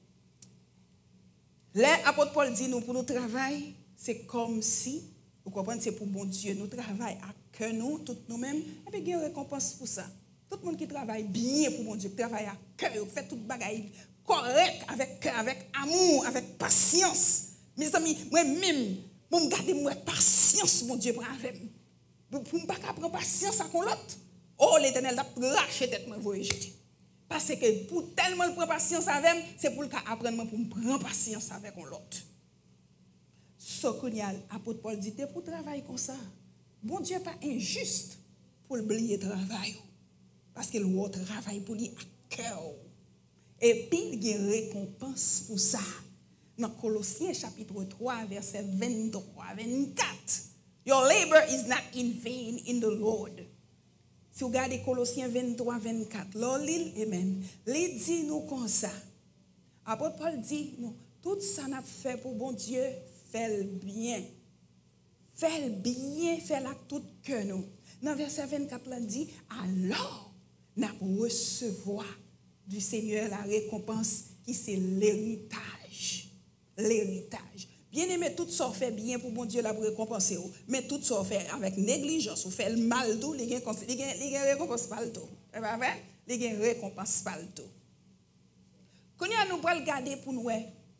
L'apôtre Paul dit, nous, pour nous travailler, c'est comme si, vous comprenez, c'est pour bon Dieu, nous travaillons à cœur, nous, tous nous-mêmes, et puis il y a une récompense pour ça. Tout le monde qui travaille bien pour mon Dieu, travaille à cœur, fait toute bagaille correct, avec cœur, avec amour, avec patience. Mes amis, moi-même, pour me garder moi patience, mon Dieu, pour ne pas prendre patience avec l'autre. Oh, l'Éternel a racheté tête, moi, vous jeter. Parce que pour tellement prendre patience avec moi, c'est pour apprendre pour me prendre patience avec l'autre. Ce que l'apôtre Paul dit, pour travailler comme ça, bon Dieu n'est pas injuste pour oublier le travail. Parce que l'autre travaille pour lui à cœur. Et puis, il y a une récompense pour ça. Dans Colossiens chapitre 3, verset 23, 24. Your labor is not in vain in the Lord. Si vous regardez Colossiens 23, 24, amen. Il dit nous comme ça. Apôtre Paul dit, nous, tout ça n'a fait pour bon Dieu, fait le bien. Fait le bien, fait la tout cœur nous. Dans verset 24, il dit, alors, nous recevoir du Seigneur la récompense qui c'est l'héritage. L'héritage. Bien aimé, tout ça fait bien pour bon Dieu la pour récompenser. Mais tout ça fait avec négligence, ou fait le mal tout, les gens récompense pas le tout. C'est pas vrai? Les gens récompense pas le tout. Quand nous allons regarder pour nous,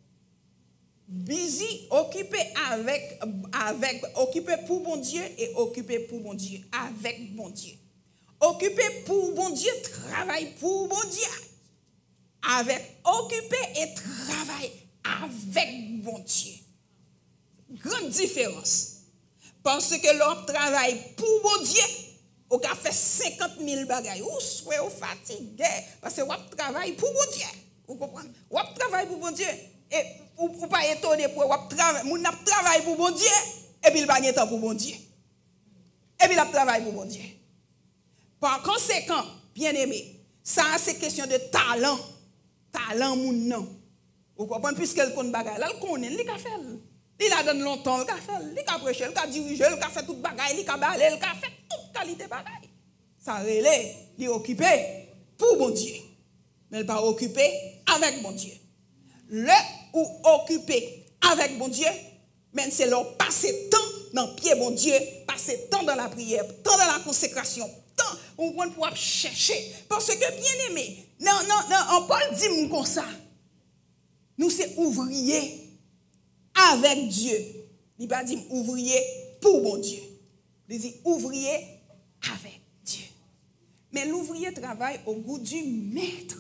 busy, occupé occupé pour bon Dieu et occupé pour bon Dieu, avec bon Dieu. Occupé pour bon Dieu, travail pour bon Dieu. Avec occupé et travail avec bon Dieu. Grande différence. Parce que l'on travaille pour bon Dieu, on a fait 50 000 bagailles. Ou soit on fatigué, parce que on travaille pour bon Dieu. Vous comprenez? On travaille pour bon Dieu. Et ou pas étonné pour on travaille pour bon Dieu, et puis il va pas temps pour bon Dieu. Et puis il travaille pour bon Dieu. Par conséquent, bien aimé, ça c'est question de talent. Talent moun non. Vous comprenez? Puisqu'elle connaît bagaille, elle connaît, il a fait. Il a donné longtemps, il a fait, il a prêché, il a dirigé, il a fait toute bagaille, il a balé, il a fait toute qualité bagaille. Ça relève, il est occupé pour bon Dieu. Mais il pas occupé avec bon Dieu. Le ou occupé avec bon Dieu, mais c'est leur passer temps dans le pied bon Dieu, passer temps dans la prière, temps dans la consécration, temps où on peut chercher. Parce que bien aimé, non, on parle dit comme ça. Nous c'est ouvriers avec Dieu. Il ne pas dit ouvrier pour bon Dieu. Il dit ouvrier avec Dieu. Mais l'ouvrier travaille au goût du maître.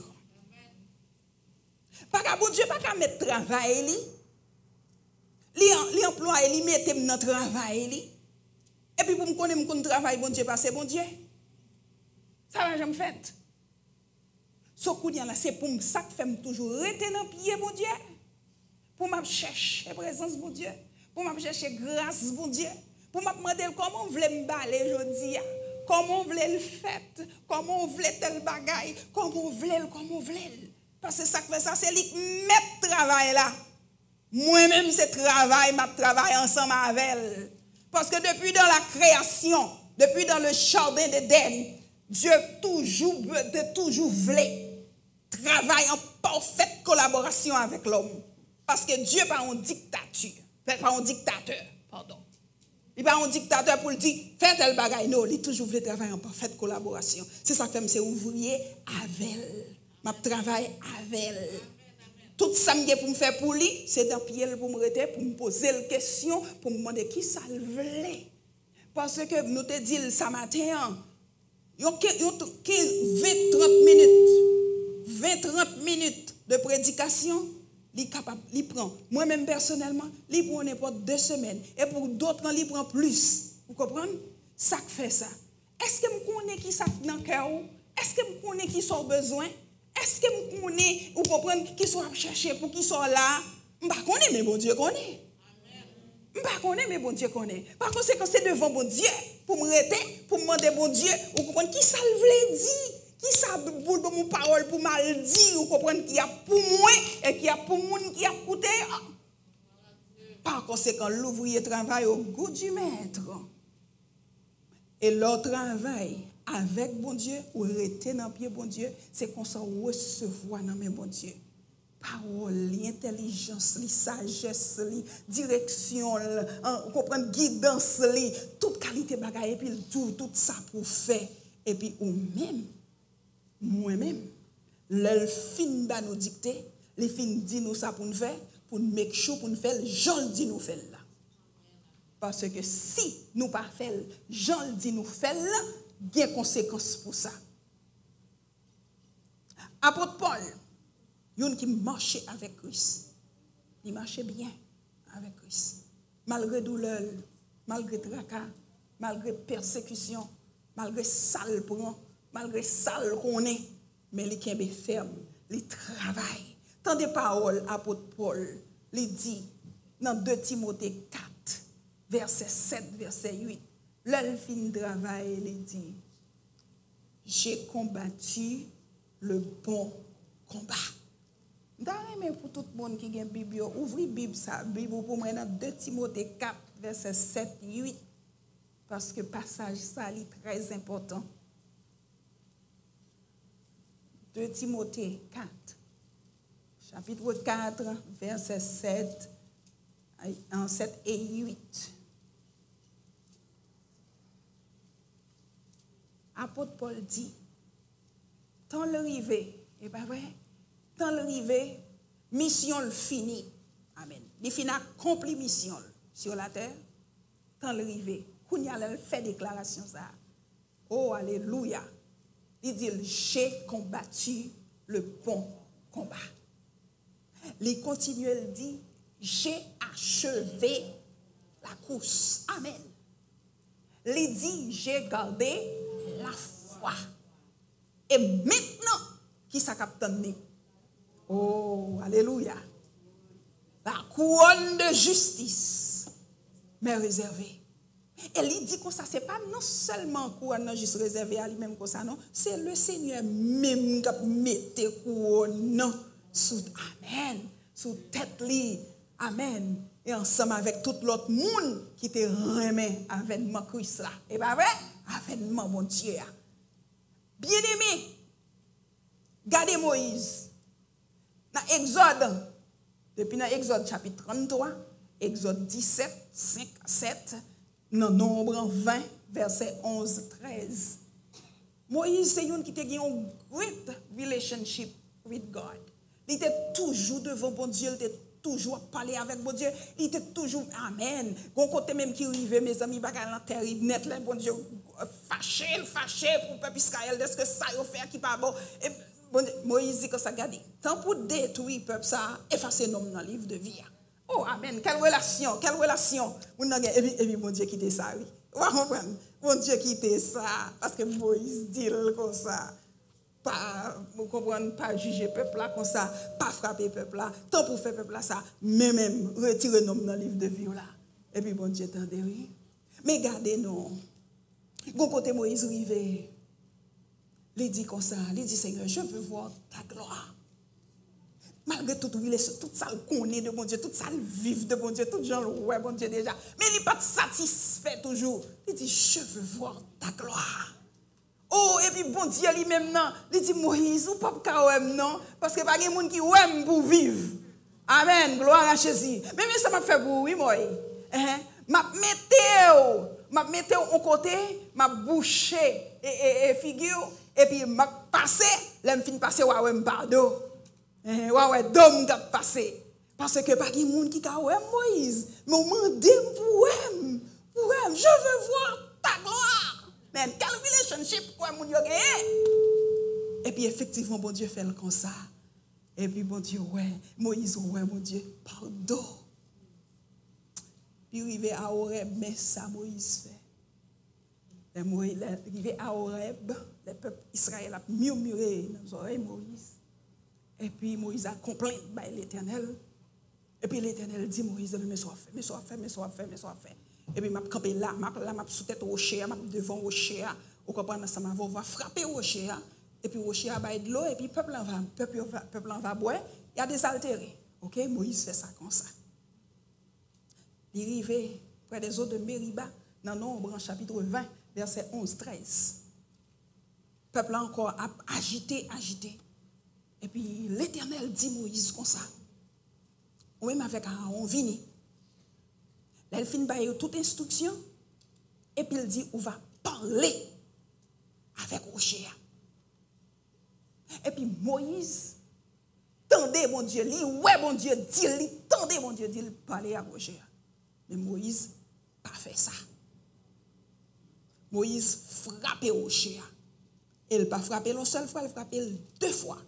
Pas qu'à bon Dieu, pas qu'à mettre travail, li emploie, li mette dans travail. Et puis pour me connaître mon travail, bon Dieu, passer bon Dieu. Ça va jamais fait. Ce coup là, c'est pour ça que fait toujours rester dans pied, bon Dieu. Pour me chercher présence, bon Dieu. Pour me chercher grâce, bon Dieu. Pour me demander comment vous voulez me baler aujourd'hui. Comment vous voulez le faire. Comment vous voulez tel bagaille. Comment vous voulez. Parce que ça fait ça, c'est lui qui met le travail là. Moi-même, c'est travail, je travaille ensemble avec elle. Parce que depuis dans la création, depuis dans le jardin d'Éden, Dieu toujours voulait travailler en parfaite collaboration avec l'homme. Parce que Dieu n'est pas un dictateur. Pardon. Il n'est pas un dictateur pour le dire, fais tel bagaille. Non, il toujours voulait travailler en parfaite collaboration. C'est ça que fait, c'est ouvrier avec elle. Je travaille avec elle. Tout ça pour me faire pour lui, c'est dans pied pour me arrêter, pour me poser la question, pour me demander qui ça le voulait. Parce que nous te dit ce matin, il y a 20-30 minutes de prédication, il capable, il prend. Moi-même personnellement, il prend n'importe 2 semaines. Et pour d'autres, il prend plus. Vous comprenez? Ça fait ça. Est-ce que vous connaissez qui ça dans le cœur? Est-ce que vous connaissez qui sont besoin? Est-ce que vous connaissez, vous comprenez, qui sont à chercher pour qui sont là? Je ne connais pas, mais bon Dieu connaît. Je ne connais pas, mais bon Dieu connaît. Par conséquent, c'est devant bon Dieu, pour me arrêter, pour me demander bon Dieu, vous comprenez, qui ça le veut dire? Qui ça pour mon parole pour mal dire, vous comprenez, qui a pour moi et qui a pour monde qui a coûté. Par conséquent, l'ouvrier travaille au goût du maître. Et leur travail avec bon Dieu, ou rester dans le pied bon Dieu, c'est qu'on s'en recevoir dans mes bon Dieu. Parole, intelligence, sagesse, direction, comprendre guidance, toute qualité bagaille, et puis tout ça pour faire. Et puis, ou même, moi-même, le fin va nous dicter, les fins dit nous ça pour nous faire, pour nous make sure, pour nous faire, Jean dit nous faire là. Parce que si nous pas faire, Jean dit nous faire là, il y a des conséquences pour ça. Apôtre Paul, il qui marchait avec Christ. Il marchait bien avec Christ. Malgré douleur, malgré tracas, malgré persécution, malgré sale prend, malgré sale qu'on est, mais il est ferme, il travaille. Tant de paroles, apôtre Paul, il dit dans 2 Timothée 4, verset 7, verset 8, l'elfine travail, il dit, j'ai combattu le bon combat. Mais pour tout le monde qui a une Bible, ouvrez la Bible, ça, Bible pour moi dans 2 Timothée 4, verset 7, 8, parce que passage ça est très important. 2 Timothée 4, chapitre 4, verset 7 en 7 et 8. Apôtre Paul dit, tant l'arrivée, et pas vrai? Tant l'arrivée, mission le fini. Amen. Il finit accompli mission sur la terre. Tant l'arrivée, qu'on y a fait déclaration ça. Oh, alléluia. Il dit, j'ai combattu le bon combat. Il continue, il dit, j'ai achevé la course. Amen. Il dit, j'ai gardé la foi. Et maintenant, qui ça capte? Oh, alléluia. La couronne de justice m'est réservée. Et il dit que ça, ce n'est pas non seulement couronne juste réservée à lui-même comme ça, non. C'est le Seigneur même qui met couronne sous, amen, sous tête li. Amen. Et ensemble avec tout l'autre monde qui te remet avènement Christ là. Et pas vrai? Avènement mon Dieu. Bien aimé, gardez Moïse. Dans Exode, depuis dans Exode chapitre 33, Exode 17, 5, 7, dans Nombre 20, verset 11, 13. Moïse, c'est un qui a une great relationship with God. Il était toujours devant bon Dieu, il était toujours parler avec bon Dieu, il était toujours, amen. Bon côté même qui arrivait, mes amis, bagarre terrible, net, là, bon Dieu, fâché pour le peuple Israël, est-ce que ça y a fait qui pas bon. Et bon, Moïse dit que ça garde. Tant pour détruire le peuple, ça effacer nom dans le livre de vie. Oh, amen. Quelle relation. Et puis, mon Dieu quitte ça, oui. Vous comprenez? Mon Dieu quitte ça. Parce que Moïse dit comme ça. Pas, vous comprenez, pas juger le peuple là comme ça. Pas frapper le peuple là. Tant pour faire le peuple là, ça. Mais même retirer nom dans le livre de vie là. Et puis, mon Dieu, attendez, oui. Mais gardez, non. Bon côté Moïse rivé. Il dit comme ça. Il dit, Seigneur, je veux voir ta gloire. Malgré tout ça le connaît de bon Dieu, tout ça le vive de bon Dieu, tout gens ouais bon Dieu déjà. Mais il n'est pas satisfait toujours. Il dit, je veux voir ta gloire. Oh, et puis bon Dieu lui-même, non. Il dit, Moïse, ou pas qu'à non? Parce que pas de monde qui aime pour vivre. Amen, gloire à Jésus. Mais ça m'a fait pour oui, moi. M'a mettez au côté, m'a bouché et figure, et puis m'a passé, l'aime fin passer, ouais, pardon. Ouais, d'homme qui a passé. Parce que pas de monde qui a Moïse. Mais on m'a dit pour je veux voir ta gloire. Mais quelle relationship pour mon Dieu. Et puis effectivement, bon Dieu fait le comme ça. Et puis bon Dieu, ouais, Moïse, ouais, mon Dieu, pardon. Puis arrivé à Horeb, mais ça Moïse fait. Arrivé à Horeb, le peuple Israël a murmuré dans les oreilles Moïse. Et puis Moïse a complaint par l'Éternel. Et puis l'Éternel dit Moïse, mais soit fait. Et puis m'a campé là, m'a sous tête au rocher, m'a devant au rocher. Au comprendre ça m'a va frapper au rocher. Et puis au rocher a bail de l'eau et puis peuple en va boire, il y a des altérés. OK, Moïse fait ça comme ça. Il arrive près des eaux de Mériba dans Nombre en chapitre 20, verset 11-13. Peuple encore a agité. Et puis l'Éternel dit Moïse comme ça. Ou même avec Aaron vini. Là, il finit par toute instruction. Et puis il dit, on va parler avec Rocher. Et puis Moïse, tendez mon Dieu, ouais mon Dieu, dit, tendez mon Dieu, dit, parler à Rocher. Mais Moïse pas fait ça. Moïse frappait Rocher. Il n'a pas frappé une seule fois, il frappé 2 fois.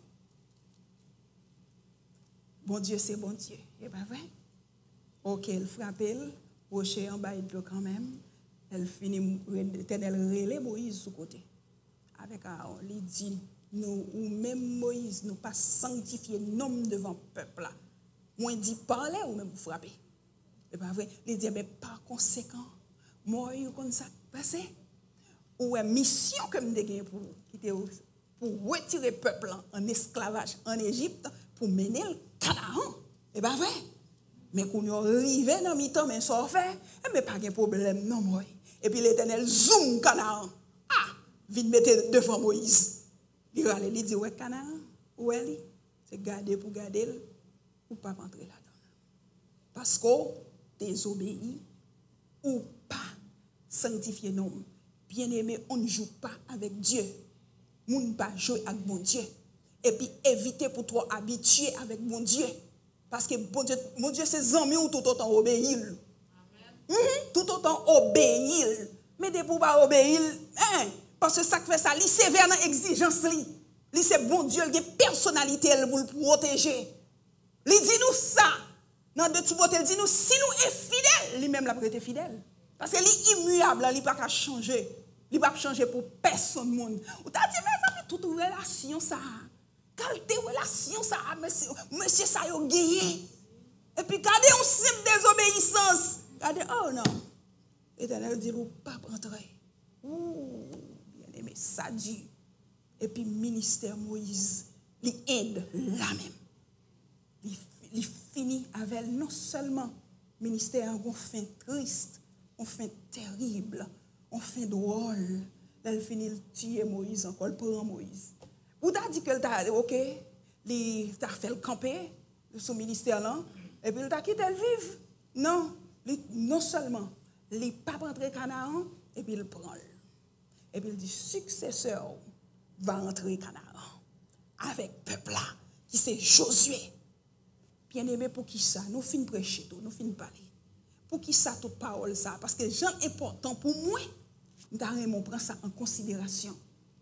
Bon Dieu, c'est bon Dieu. Et pas vrai? Ok, elle frappe, rocher en bas de l'eau quand même. Elle finit, l'Éternel relève Moïse sous côté. Avec Aaron, il dit, nous, ou même Moïse, nous pas sanctifier nom devant le peuple là. Moi, il dit, parler ou même frapper. Et pas vrai? Il dit, mais par conséquent, moi, il comme ça passé. Ou une mission que je gagne pour retirer le peuple en esclavage en Égypte, pour mener le Canaan. Et pas vrai? Mais quand on arrive dans mi-temps, mais ça fait, mais pas de problème, non, moi. Et puis l'Éternel zoom Canaan. Ah, vite mettre devant Moïse. Il dit, ouais, Canaan, où est-il? C'est garder pour garder, ou pas rentrer là-dedans. Parce que désobéir ou pas sanctifier nous. Bien-aimé, on ne joue pas avec Dieu. On ne pas jouer avec mon Dieu. Et puis éviter pour toi habituer avec mon Dieu. Parce que mon Dieu c'est amis ou tout autant obéir. Tout autant obéir. Mais de pour pas obéir, parce que ça fait ça, il sévère dans l'exigence. Il c'est bon Dieu, il a une personnalité pour le protéger. Il dit nous ça. Dans de Timothée, il dit nous, si nous sommes fidèles, lui-même l'a prêté fidèle. Parce que est immuable, il ne peut pas changer. Il ne peut pas changer pour personne. Ou t'as dit, mais ça, toute relation, ça. Qualité relation, ça, monsieur, ça y a gagné. Et puis, gardez une simple désobéissance. Regardez, oh non. L'Éternel dit, vous ne pas rentrer. Bien aimé, ça dit. Et puis, ministère Moïse, il aide la même. Il finit avec non seulement ministère, on fait triste, on fait terrible, on fait drôle. Elle finit de tuer Moïse encore, elle prend Moïse. Ou t'as dit qu'elle t'a ok, il t'a fait le camper de son ministère là, et puis il t'a quitté le vivre. Non, non seulement, il n'est pas rentré au Canaan, et puis il prend. Et puis il dit, successeur va rentrer au Canaan avec peuple là, qui c'est Josué. Bien-aimé, pour qui ça? Nous finissons prêcher, nous finissons parler. Pour qui ça, toute parole ça? Parce que c'est important pour moi, nous prendre ça en considération.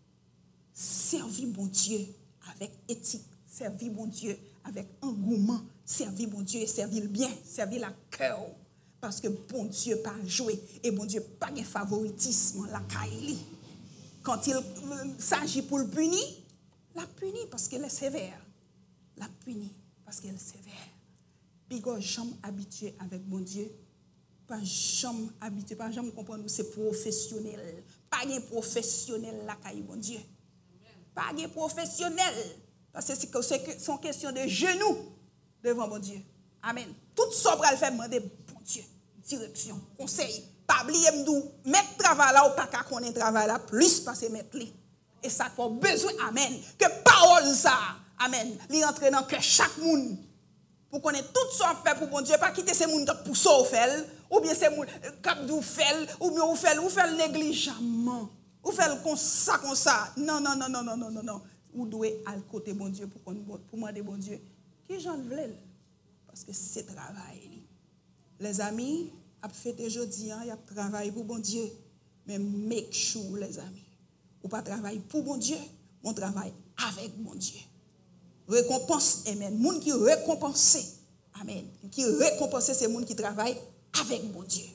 Servir bon Dieu avec éthique, servir bon Dieu avec engouement, servir bon Dieu et servir le bien, servir la cœur. Parce que bon Dieu pas joué et bon Dieu pas de favoritisme la caille. Quand il s'agit pour le punir, la punit parce qu'elle est sévère. La punit parce qu'elle est sévère. Puis quand j'aime habitué avec bon Dieu, pas jamais habitué, pas jamais comprendre c'est professionnel. Pas de professionnel la caille bon Dieu. Pas de professionnel. Parce que c'est une question de genoux devant bon Dieu. Amen. Tout ça pour le faire demander bon Dieu. Direction, conseil. Pas oublier de mettre travail là ou pas qu'à connaître travail là plus parce que mettre li. Et ça faut besoin amen que parole ça. Amen. Li entre dans que chaque monde pour connaître tout ça fait pour bon Dieu pas quitter ces monde qui pousse au fel ou bien ces monde cap dou fel ou bien ou fait négligemment. Ou fait comme ça. Non. Ou doit aller côté bon Dieu pour demander bon Dieu qui j'en veut parce que c'est travail. Les amis, a fêté aujourd'hui, y a travail pour bon Dieu, mais make sure les amis, ou pas travailler pour bon Dieu, on travaille avec bon Dieu. Récompense, amen. Moun qui récompense, amen. Qui récompense, c'est moun qui travaille avec bon Dieu.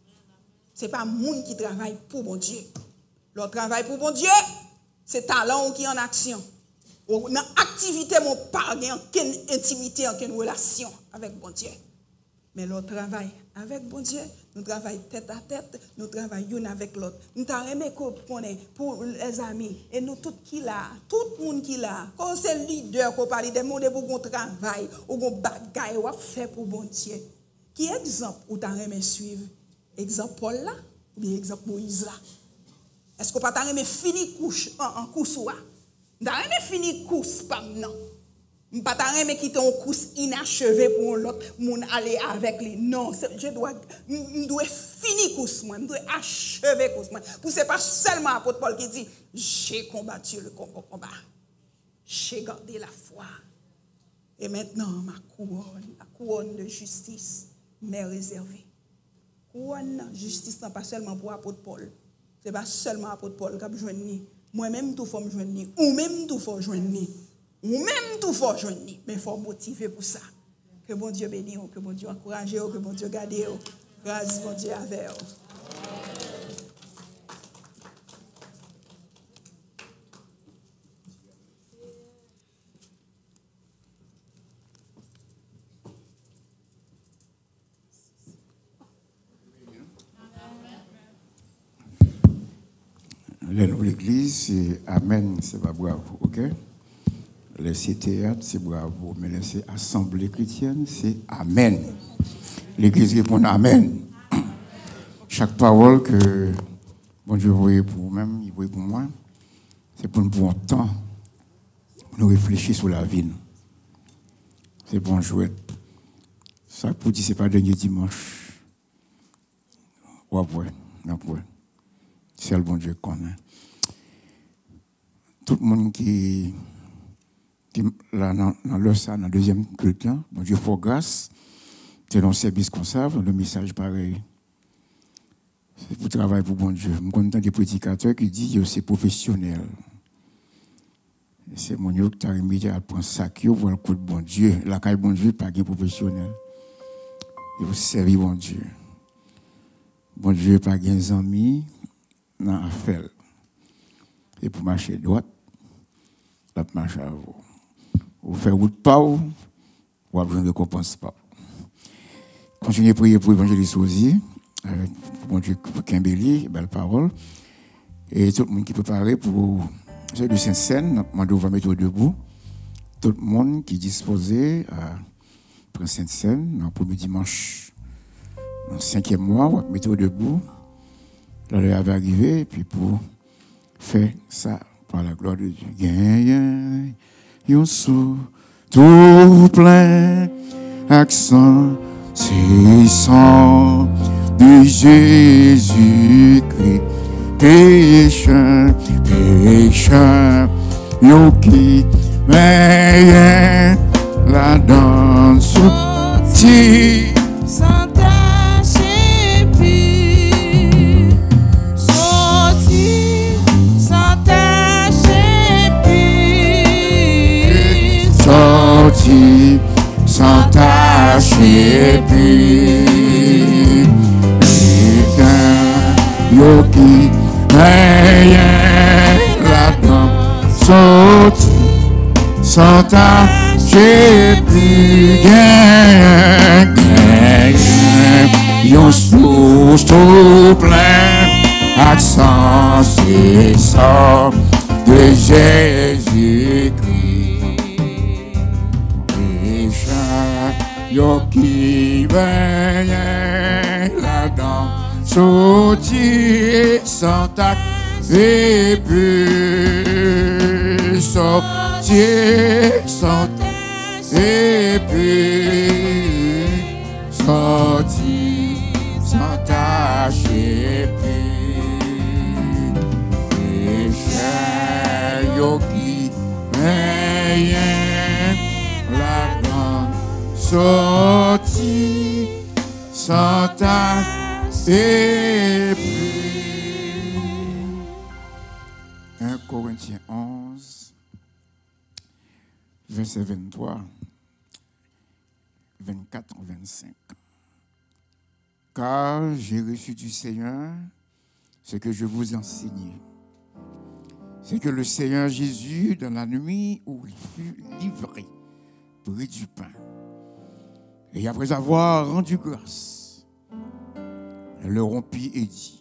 C'est pas moun qui travaille pour bon Dieu. Le travail pour bon Dieu, c'est talent qui est en action. Ou dans activité, mon pas aucune intimité, aucune relation avec bon Dieu. Mais le travail avec bon Dieu, nous travaillons tête à tête, nous travaillons avec l'autre. Nous travaillons pour les amis. Et nous, tout le monde qui là, quand c'est le leader qui parle de monde pour qu'on travaille, ou qu'on bagaille, ou fait pour bon Dieu. Qui exemple ou t'as aimé suivre? Exemple Paul là, ou bien exemple Moïse là? Est-ce qu'on pas t'as aimé finir en course ou là? T'as aimé finir course pas non? Pas t'as aimé quitter en course inachevé pour l'autre monde aller avec lui. Non, je dois finir course moi, je dois achever course moi. Pour c'est pas seulement apôtre Paul qui dit j'ai combattu le combat. J'ai gardé la foi. Et maintenant ma couronne, la couronne de justice m'est réservée. Couronne justice n'est pas seulement pour apôtre Paul. C'est pas seulement apôtre Paul qui a besoin de nous. Moi-même tout faut me joindre, ou même tout faut joindre. Ou même tout faut joindre, mais il faut motiver pour ça. Que bon Dieu bénisse, que bon Dieu encourage, que bon Dieu garde, grâce bon Dieu avec vous. L'église, c'est Amen, c'est pas bravo, ok? Les théâtre, c'est bravo, mais les assemblées chrétiennes, c'est Amen. L'église répond Amen. Chaque parole que bon Dieu voyait pour vous-même, il voyait pour moi, c'est pour nous prendre temps, pour nous réfléchir sur la vie. C'est bon jouet. Ça pour dire, c'est pas dernier dimanche. Ouais. C'est le bon Dieu qu'on a. Tout le monde qui là, dans le deuxième culte, bon Dieu, pour grâce, c'est dans le service qu'on savent, le message pareil. C'est pour travailler pour bon Dieu. Je suis content des prédicateurs qui disent que c'est professionnel. C'est mon Dieu qui t'a remis à prendre ça, qui voit le coup de bon Dieu. La caille bon Dieu, pas de professionnel. Il faut servir bon Dieu. Bon Dieu, pas de amis dans l'affaire. Et pour marcher droite, la marche à vous. Vous faites route pas, vous avez une récompense pas. Continuez à prier pour l'évangéliste Osier, avec bon Dieu pour Kimbeli, belle parole. Et tout le monde qui peut parler pour ceux de Sainte-Seine, on va mettre debout. Tout le monde qui est disposé à prendre Sainte-Seine, dans le premier dimanche, dans le 5e mois, on va mettre debout. Là, il va arriver, et puis pour faire ça, par la gloire de Dieu. Gagne, yon sou, tout plein, accent, c'est sang de Jésus-Christ. Pécheur, yon qui meilleur la danse sorti. Sans tâcher plus, sorti, sans tâcher plus, Sorti, sans tâcher plus. Yo qui meilleur la danse sorti, sans tâcher plus. Yon source tout plein, accent c'est ça de Jésus-Christ. Pécheur, yo qui veille la danse sorti, sans tâcher plus. Sorti, sans tâcher plus. Sorti, sans tâcher plus. Pécheur, yo qui veille la danse sorti, sans tâcher plus. 1 Corinthiens 11, verset 23, 24 ou 25. Car j'ai reçu du Seigneur ce que je vous ai enseigné. C'est que le Seigneur Jésus, dans la nuit où il fut livré, prit du pain. Et après avoir rendu grâce, il le rompit et dit,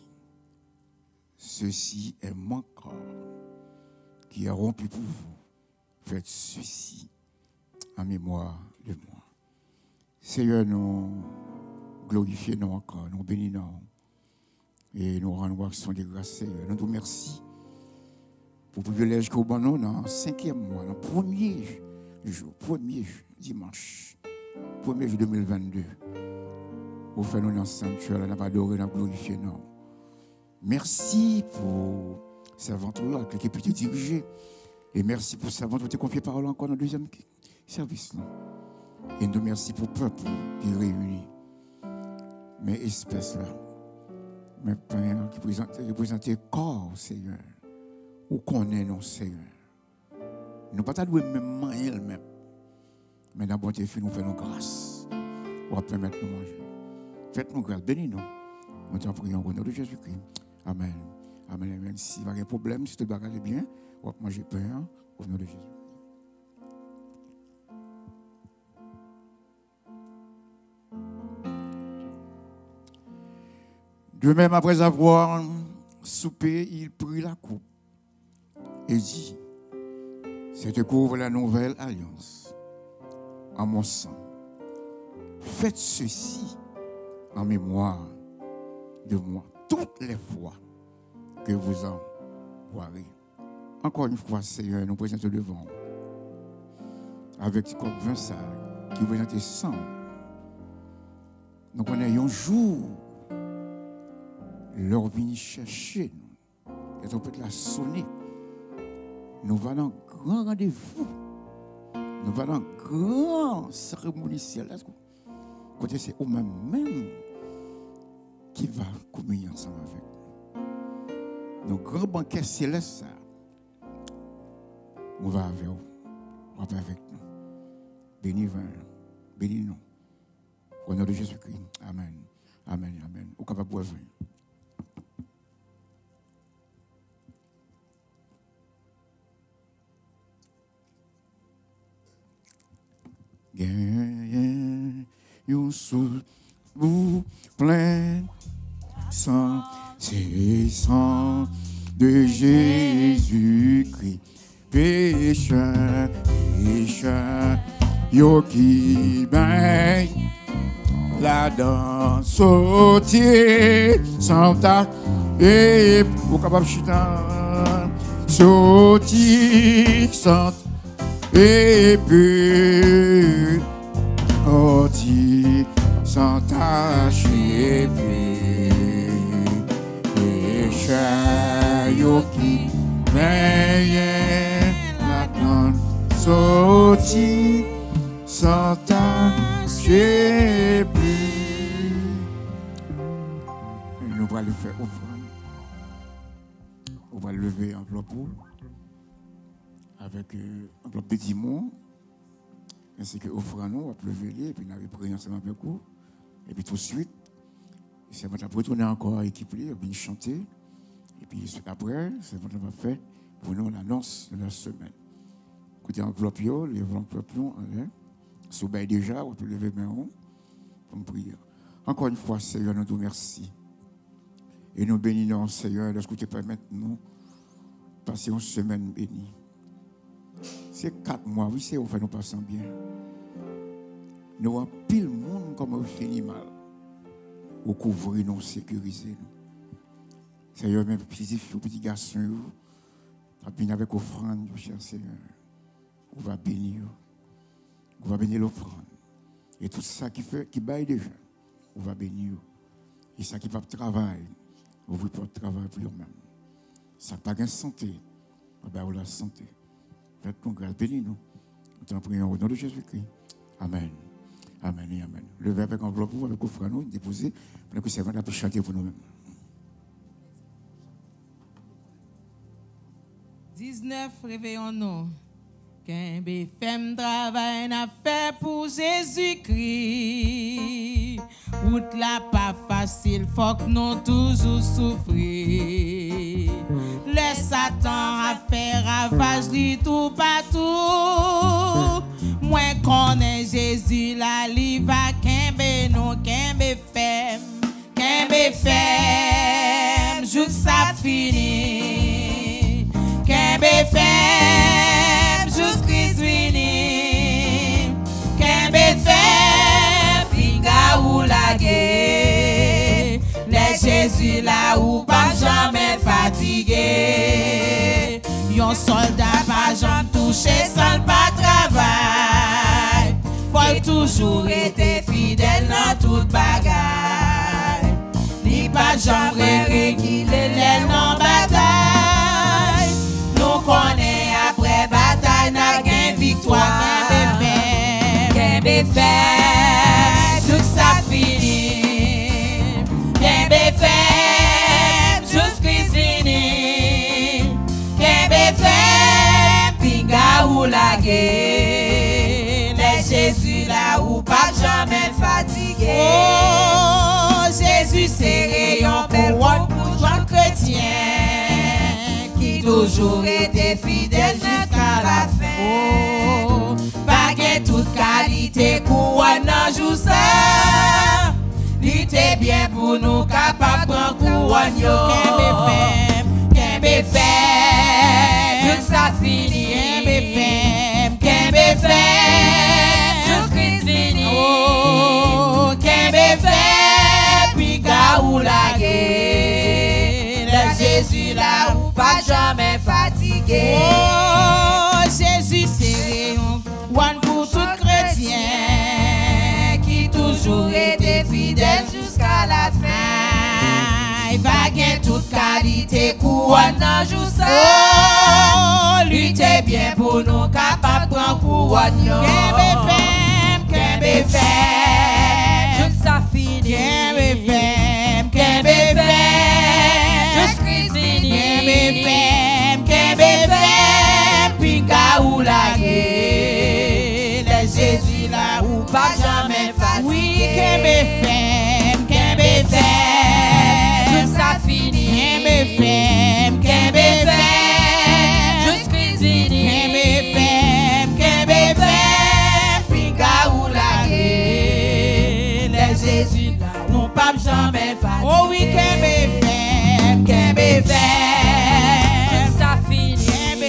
ceci est mon corps qui est rompu pour vous. Faites ceci en mémoire de moi. Seigneur, nous glorifions encore, nous bénissons et nous rendons action de grâce, Seigneur. Nous te remercions pour le privilège que vous avez dans le 5e mois, dans le premier jour, dimanche, 1er jour 2022. Vous faites nous dans le sanctuaire, nous avons adoré, nous avons glorifié. Merci pour cette aventure qui peut te diriger. Et merci pour cette aventure qui te confie parole encore dans le deuxième service. Et nous merci pour le peuple qui est réuni. Mes espèces là, mes pères qui représentent le corps, Seigneur. Où connaît nos Seigneur. Nous ne pas doués même manger même. Mais dans la bonté, nous faisons grâce. On va permettre de nous manger. Faites-nous grâce, bénis-nous. Nous t'en prions au nom de Jésus-Christ. Amen. Amen. Amen. Si vous avez un problème, si tu te bagarres bien, on va manger pain au nom de Jésus. De même, après avoir soupé, il prit la coupe et dit, cette coupe est la nouvelle alliance en mon sang. Faites ceci en mémoire de moi toutes les fois que vous en boirez. Encore une fois, Seigneur, nous présentons devant vous avec ce corps vin sale qui représente sang. Nous connaissons un jour L'heure vient chercher nous. Et on peut la sonner. Nous allons dans un grand rendez-vous. Nous allons dans une grande cérémonie céleste. Côté c'est vous-même qui va communier ensemble avec nous. Nos grands banquets célestes, on va avec vous. On va avec nous. Bénis nous. Au nom de Jésus-Christ. Amen. Amen. Amen. Au capable de venir. Yon soul vous plein sang, c'est sang de Jésus-Christ. Pécheur, pécheur, yo qui bain la danse sauter sans ta et pour capable chutant sauter sans et puis sorti sans tâcher pécheur yo qui veille la danse sorti sans tâcher plus. Nous allons le faire offrande. On va lever enveloppe avec enveloppe de Dimon. Ainsi que offrande, on va lever et puis on va prier ensemble avec vous. Et puis tout de suite, c'est maintenant pour retourner encore à l'équipe, et puis chanter. Et puis après, c'est maintenant va faire pour nous l'annonce de la semaine. Écoutez, enveloppe, les enveloppes en l'air. Si vous avez déjà, vous pouvez lever main pour prier. Encore une fois, Seigneur, nous te remercions. Et nous bénissons, Seigneur, de ce que tu permets nous passer une semaine bénie. C'est 4 mois, oui, c'est où nous passons bien. Nous avons pile le monde comme un fini mal. Au couvrir nous, sécuriser nous. Seigneur, même petits filles, petits garçons, vous venir avec offrande, cher Seigneur. On va bénir. On va bénir l'offrande. Et tout ça qui baille déjà, on va bénir. Et ça qui va travailler, on va travailler pour eux-mêmes. Ça qui n'a pas de santé, on va la santé. Faites-nous grâce, bénis-nous. Nous t'en prions au nom de Jésus-Christ. Amen. Amen et amen. Levez avec enveloppe, avec offrande, nous déposer, pour que servant puisse chanter pour nous-mêmes. 19, réveillons-nous. Qu'un BFM travail n'a fait pour Jésus-Christ. Route la pas facile, faut que nous toujours souffrir. Le Satan a fait ravage du tout partout. Moi connais Jésus, la li va qu'un nous, qu'un BFM, joue ça fini. Qu'un BFM, jusqu'Christ vini. Qu'un BFM, pinga ou la guerre. Les Jésus là où pas jamais fatigué. Yon soldat pas jamais touché sans pas travail. Faut toujours être fidèle dans toute bagaille. Ni pas jamais réguler les non bataille. Nous connaît après bataille n'a gain victoire. Qu'un BFM, tout ça fini. Qu'un BFM, jusqu'Christ fini. Qu'un BFM, pinga ou la guerre. Les Jésus là où pas jamais fatigué. Oh, Jésus c'est rayon pour Jean chrétien qui toujours été fidèle jusqu'à la fin. Oh, baguette toute qualité couronne en joue ça. Il était bien pour nous capables de couronne yo. Qu'un BFM, tout ça fini. Qu'un BFM, jusqu'Christ fini. Oh, qu'un BFM, puis ga ou la guerre. Le Jésus là où pas jamais fatigué. Oh, Jésus c'est rayon, one pour tout chrétien qui toujours été fidèle jusqu'à la fin. couronne dans jour ça. Oh, luttez bien pour nous capables prendre couronne. Kembe fem, tout ça fini. Kembe fem, jusqu'à fini. Kembe fem, puis kaou la gué. Les Jésus là ou pas jamais fatigué. Oui, kembe fem, tout ça fini. Kembe fem, jusqu'à fini. Kembe fem, puis kaou la gué. Les Jésus là ou pas jamais fatigué. Oh oui, kembe fem, tout ça fini.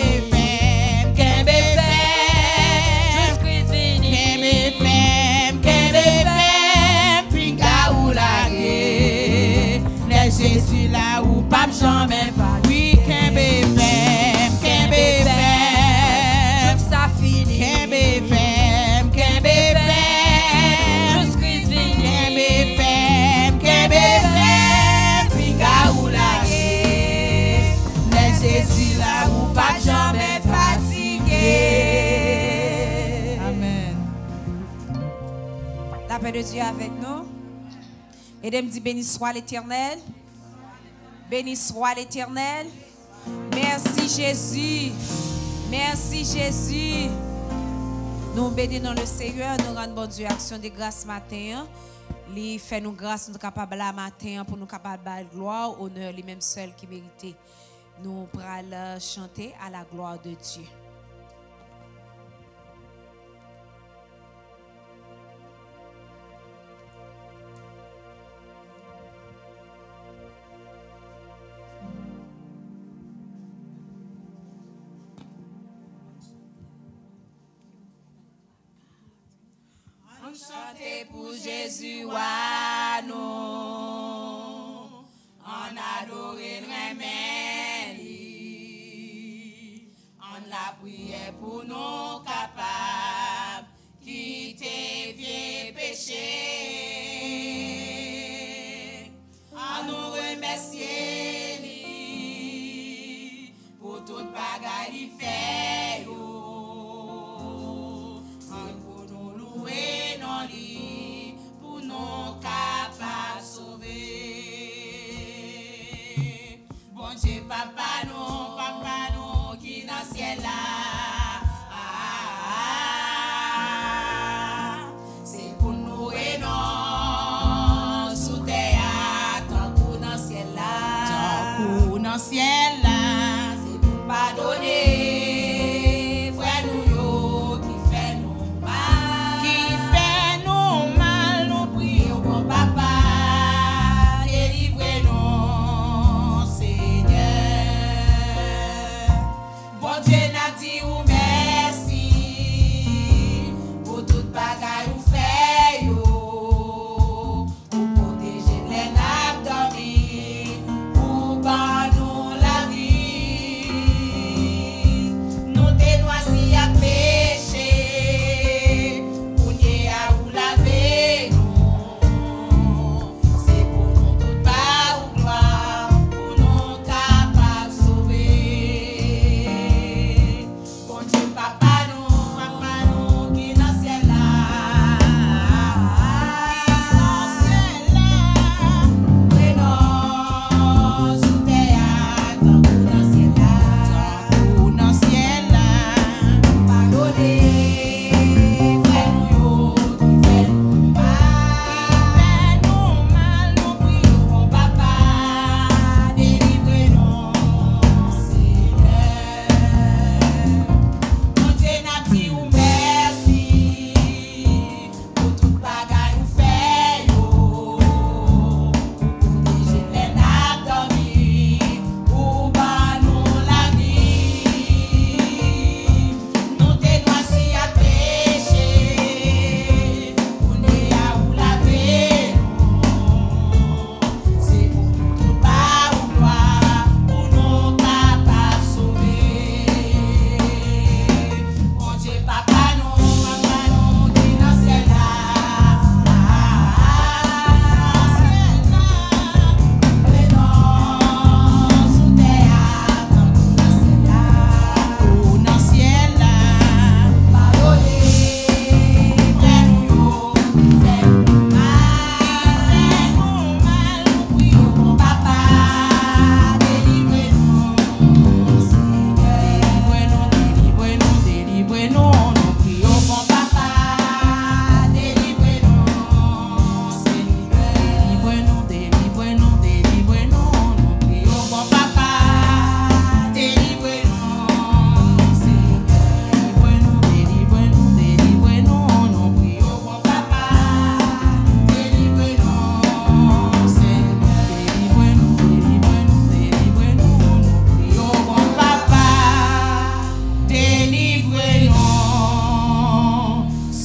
Jésus là où pape jamais pas. Oui, kembe fem, tout ça fini. Kembe fem, jusqu'à fini. Kembe fem, puis gaou la gué. Les Jésus là où pape jamais fatigué. Amen. La paix de Dieu avec nous. Et de me dire béni soit l'Éternel. Béni soit l'Éternel. Merci Jésus. Merci Jésus. Nous bénissons le Seigneur. Nous rendons bon Dieu action de grâce matin. Il fait nous grâce, nous capables la matin pour nous capables de gloire, honneur, les mêmes seuls qui méritent. Nous pourrons chanter à la gloire de Dieu. Chantez pour Jésus à nous, on adore le remède, on la prière pour nous capables quitter vieux péché, on nous remercier pour toute bagaille il fait. Pour nous capables sauver.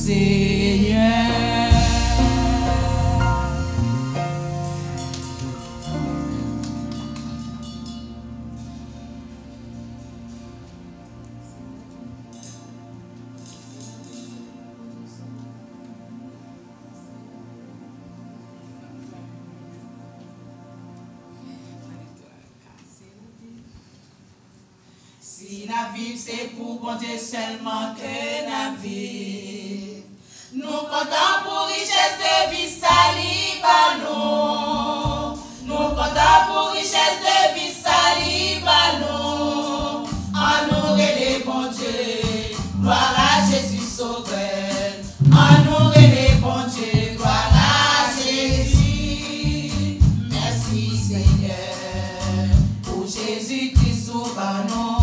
Seigneur. Si la vie c'est pour bon Dieu seulement que la vie. Nous comptons pour richesse de vie sali par nous. Nous comptons pour richesse de vie sali par nous. En nous les bon Dieu, gloire à Jésus sauveur. En nous les bon Dieu, gloire à Jésus. Merci Seigneur pour Jésus-Christ sauveur nous.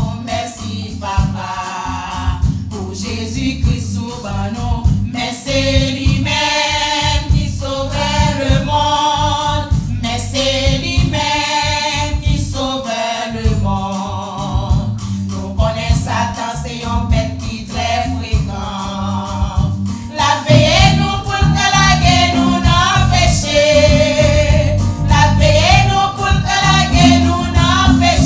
Papa, pour Jésus-Christ sauveur nous, mais c'est lui-même qui sauvait le monde, mais c'est lui-même qui sauvait le monde. Nous connaissons Satan, c'est un bête qui très fréquent. La veille nous pour que la guerre nous n'empêche. La veille nous pour que la guerre nous n'empêche.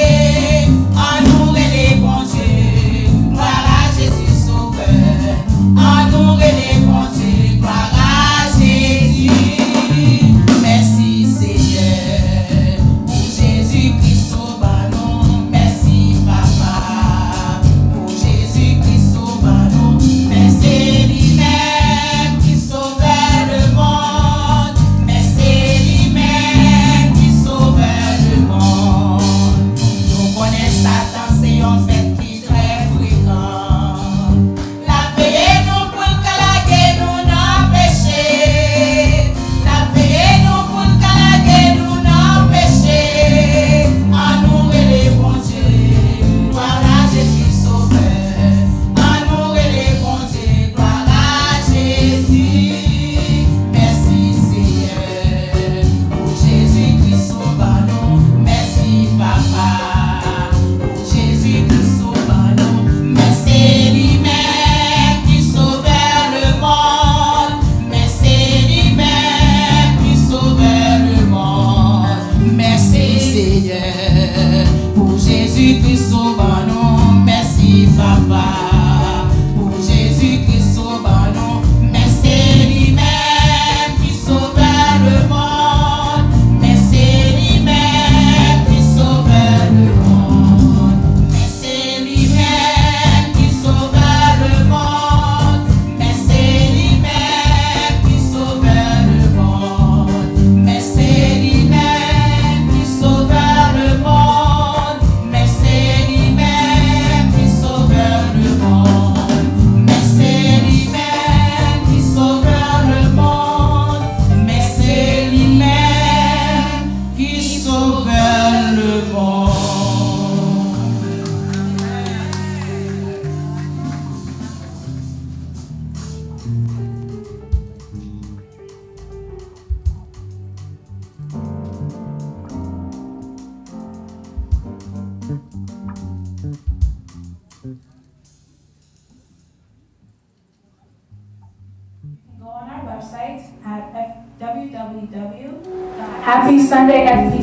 Happy Sunday,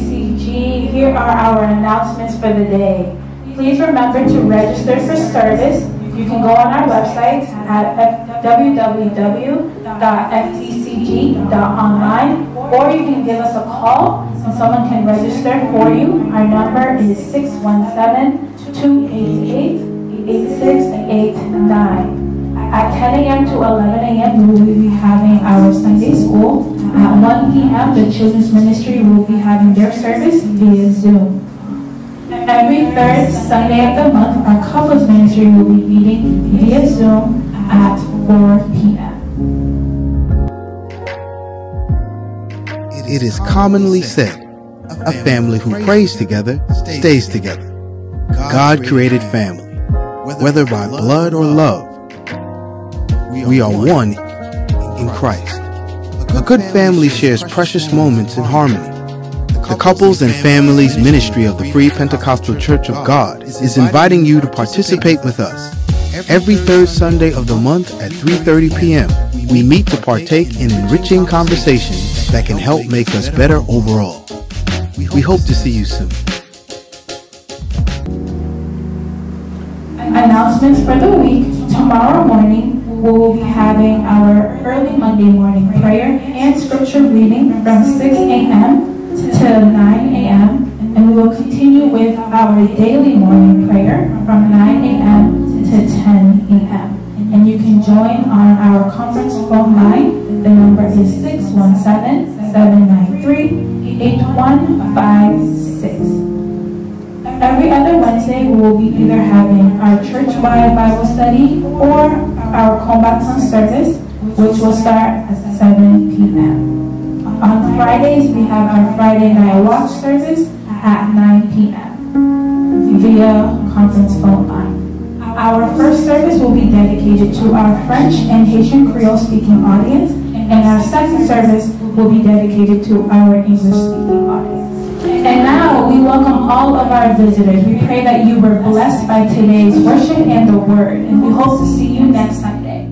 FTCG. Here are our announcements for the day. Please remember to register for service. You can go on our website at www.ftcg.online, or you can give us a call and someone can register for you. Our number is 617-288-8689. At 10 a.m. to 11 a.m. we will be having our Sunday school. At 1 p.m. the children's ministry will be having their service via Zoom. Every third Sunday of the month, our couples ministry will be meeting via Zoom at 4 p.m. It is commonly said, a family who prays together stays together. God created family, whether by blood or love. We are one in Christ. A good family shares precious moments in harmony. The Couples and Families Ministry of the Free Pentecostal Church of God is inviting you to participate with us Every third Sunday of the month at 3:30 p.m., we meet to partake in enriching conversations that can help make us better overall. We hope to see you soon. Announcements for the week. Tomorrow morning, we will be having our early Monday morning prayer and scripture reading from 6 a.m. to 9 a.m. And we will continue with our daily morning prayer from 9 a.m. to 10 a.m. And you can join on our conference phone line. The number is 617-793-8156. Every other Wednesday, we will be either having our church-wide Bible study or our combatant service, which will start at 7 p.m. On Fridays, we have our Friday night watch service at 9 p.m. via conference phone line. Our first service will be dedicated to our French and Haitian Creole speaking audience, and our second service will be dedicated to our English speaking audience. And now we welcome all of our visitors. We pray that you were blessed by today's worship and the word, and we hope to see you next Sunday.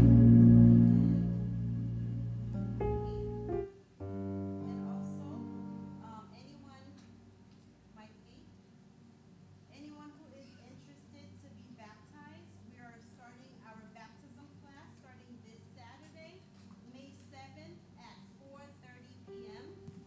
Anyone who is interested to be baptized, we are starting our baptism class starting this Saturday, May 7th at 4:30 p.m.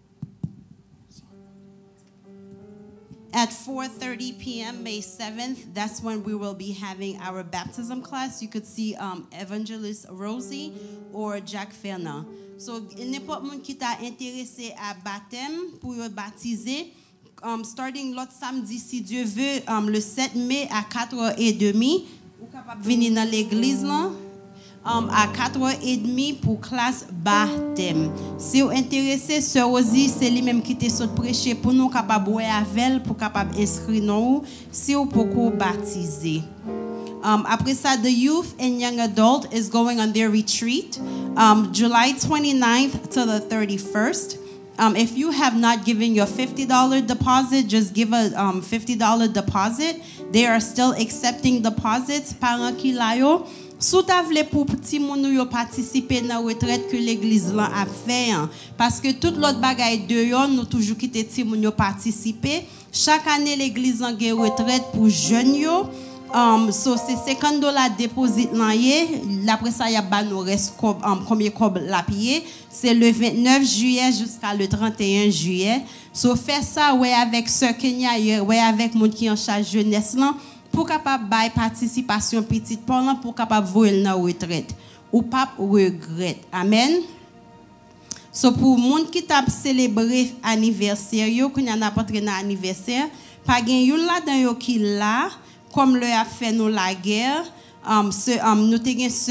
At 4:30 p.m. May 7th, that's when we will be having our baptism class. You could see Evangelist Rosie or Jack Fernand. So, n'importe monde qui t'a intéressé à baptême pour baptiser, starting l'autre samedi, si Dieu veut, le 7 mai à 4h30, vous capable venir dans l'église là. À 4h30 pour classe baptême. Si vous êtes intéressé, Sœur Rosie, c'est lui-même qui te saute prêcher pour nous capable boire avec pour capable inscrire nous si vous pouvez baptiser. Après ça, the youth and young adult is going on their retreat, July 29th to the 31st. If you have not given your $50 deposit, just give a $50 deposit. They are still accepting deposits. Parents qui là yo, sous ta vle pour petit moun yo participer dans retraite que l'église là a fait, parce que toute l'autre bagaille de yo nous toujours quitter petit moun yo participer. Chaque année l'église en gagne retraite pour jeunes yo. So c'est $50 deposit là yé. Après ça y a ba nous reste premier cob la payer. C'est le 29 juillet jusqu'à le 31 juillet. So fait ça ouais avec Sœur Kenya, ouais avec moun qui en charge jeunesse là pour capable bail participation petite pendant pour capable voyer dans retraite ou pas regret. Amen. So pour moun qui t'a célébrer anniversaire yo qu'on y a pas traîner anniversaire, pas gen yo là dans yo qui là comme le a fait nous la guerre, nous te ce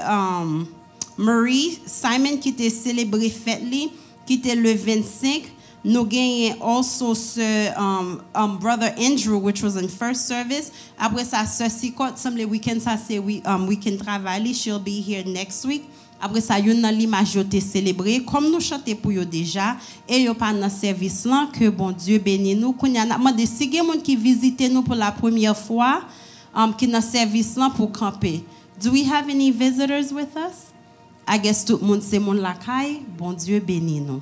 Marie Simon qui était célébré fête li, qui était le 25. Nous gagnons also ce brother Andrew, which was in first service. Après ça, ce Sikot, some le weekend ça c'est weekend travail. She'll be here next week. Après ça, yon nan l'image yo te célébrer comme nous chanter pour yo déjà et yo pas dans service là que bon Dieu bénisse nous. Kounya n'a demandé si gen moun qui visite nous pour la première fois qui dans service là pour camper. Do we have any visitors with us? I guess tout monde c'est moun la caille. Bon Dieu bénisse nous.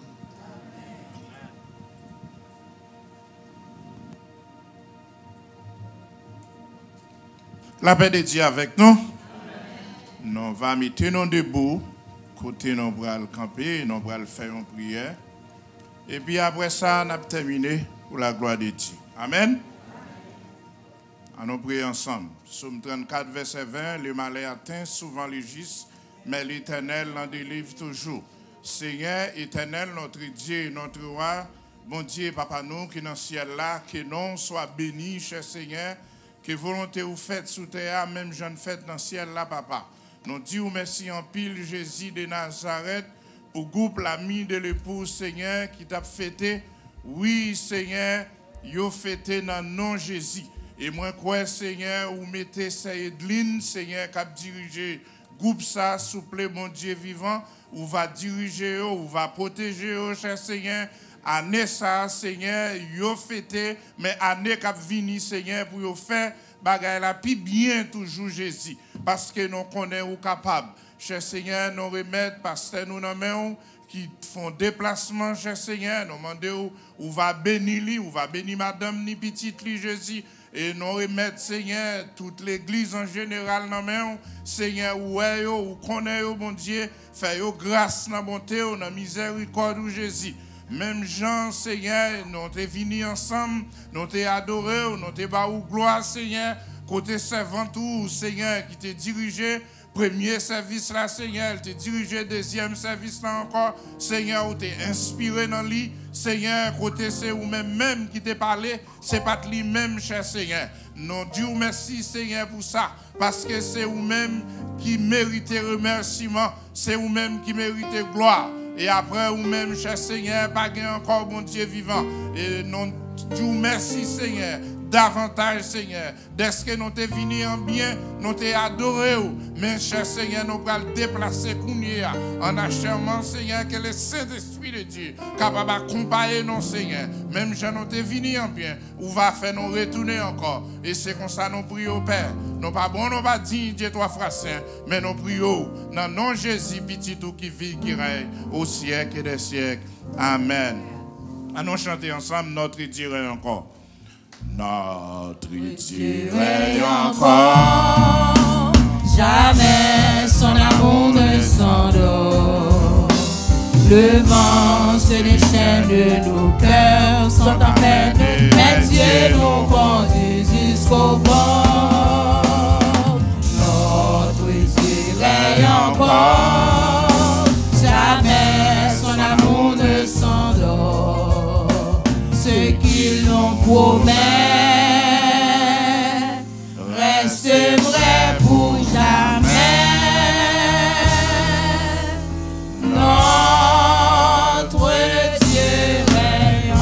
La paix de Dieu avec nous. Nous va mettre nous debout, côté nous bral camper, nous bral faire une prière. Et puis après ça, on a terminé pour la gloire de Dieu. Amen. Nous prions ensemble. Psaume 34, verset 20. Le malheur atteint souvent le juste, mais l'Éternel l'en délivre toujours. Seigneur éternel, notre Dieu, notre roi, bon Dieu, papa nous qui est dans le ciel là, que nom soit béni, cher Seigneur. Que volonté vous faites sous terre, même jeune fête dans le ciel là, papa. Nous disons merci en pile, Jésus de Nazareth, pour groupe l'ami de l'épouse, Seigneur, qui t'a fêté. Oui, Seigneur, vous fêté dans le nom de Jésus. Et moi, quoi, Seigneur, vous mettez Saïdline, Seigneur, qui a dirigé groupe ça, souple, mon Dieu vivant, ou va diriger, ou va protéger, cher Seigneur. Année ça, Seigneur, yo fêté, mais année qui vini, Seigneur, pour yo faire bagaille la plus bien toujours Jésus. parce que nous connaissons capables. Cher Seigneur, nous remettons parce que nous nommons qui font déplacement, cher Seigneur, nous demandons où va bénir lui, où va bénir madame ni petite lui Jésus. Et nous remettons, Seigneur, toute l'église en général, nous Seigneur, où est-ce, où connaissez, mon Dieu, faites grâce dans la bonté, dans la miséricorde de Jésus. Même Jean, Seigneur, nous sommes venus ensemble, nous sommes adorés, nous sommes bas gloire, Seigneur, côté servant tout, Seigneur, qui t'a dirigé. Premier service là, Seigneur, te dirigé deuxième service là encore, Seigneur, ou t'es inspiré dans lui, Seigneur, côté c'est ou même qui t'a parlé, c'est pas lui-même, cher Seigneur. Nous disons merci, Seigneur, pour ça, parce que c'est vous-même qui méritez remerciement, c'est vous-même qui méritez gloire. Et après, vous-même, cher Seigneur, pas encore bon Dieu vivant. Et nous disons merci, Seigneur. Davantage, Seigneur. Dès que nous sommes venus en bien, nous t'es adoré. Mais, cher Seigneur, nous allons déplacer en achèvement, Seigneur, que le Saint-Esprit de Dieu capable d'accompagner nous, Seigneur. Même si nous sommes venus en bien, ou va faire nous retourner encore. Et c'est comme ça nous prions, Père. Nous pas bon, nous pas dignes, Dieu, toi, frère Saint, mais nous prions dans le nom de Jésus, petit tout qui vit, qui règne au siècle et des siècles. Amen. Allons chanter ensemble notre Dieu encore. Notre Dieu règne encore, jamais son amour ne s'endort. Le vent se déchaîne de nos cœurs, sont en peine, mais Dieu nous conduit jusqu'au bord. Notre Dieu règne encore, jamais son amour ne s'endort. Ce qu'il nous promet reste vrai pour jamais. Notre Dieu règne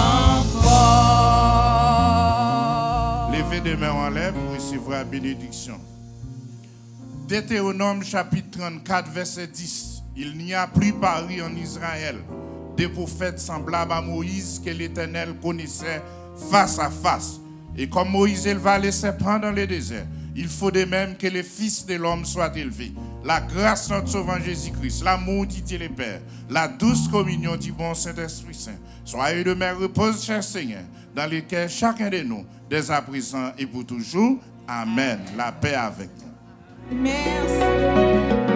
encore. Levez des mains en l'air pour recevoir la bénédiction. Deutéronome chapitre 34 verset 10. Il n'y a plus paru en Israël des prophètes semblables à Moïse que l'Éternel connaissait face à face. Et comme Moïse éleva les serpents dans le désert, il faut de même que les fils de l'homme soient élevés. La grâce de notre Sauveur Jésus-Christ, l'amour du Dieu le Père, la douce communion du bon Saint-Esprit Saint, soyez de mes repose, cher Seigneur, dans lesquels chacun de nous, dès à présent et pour toujours. Amen. La paix avec nous. Merci.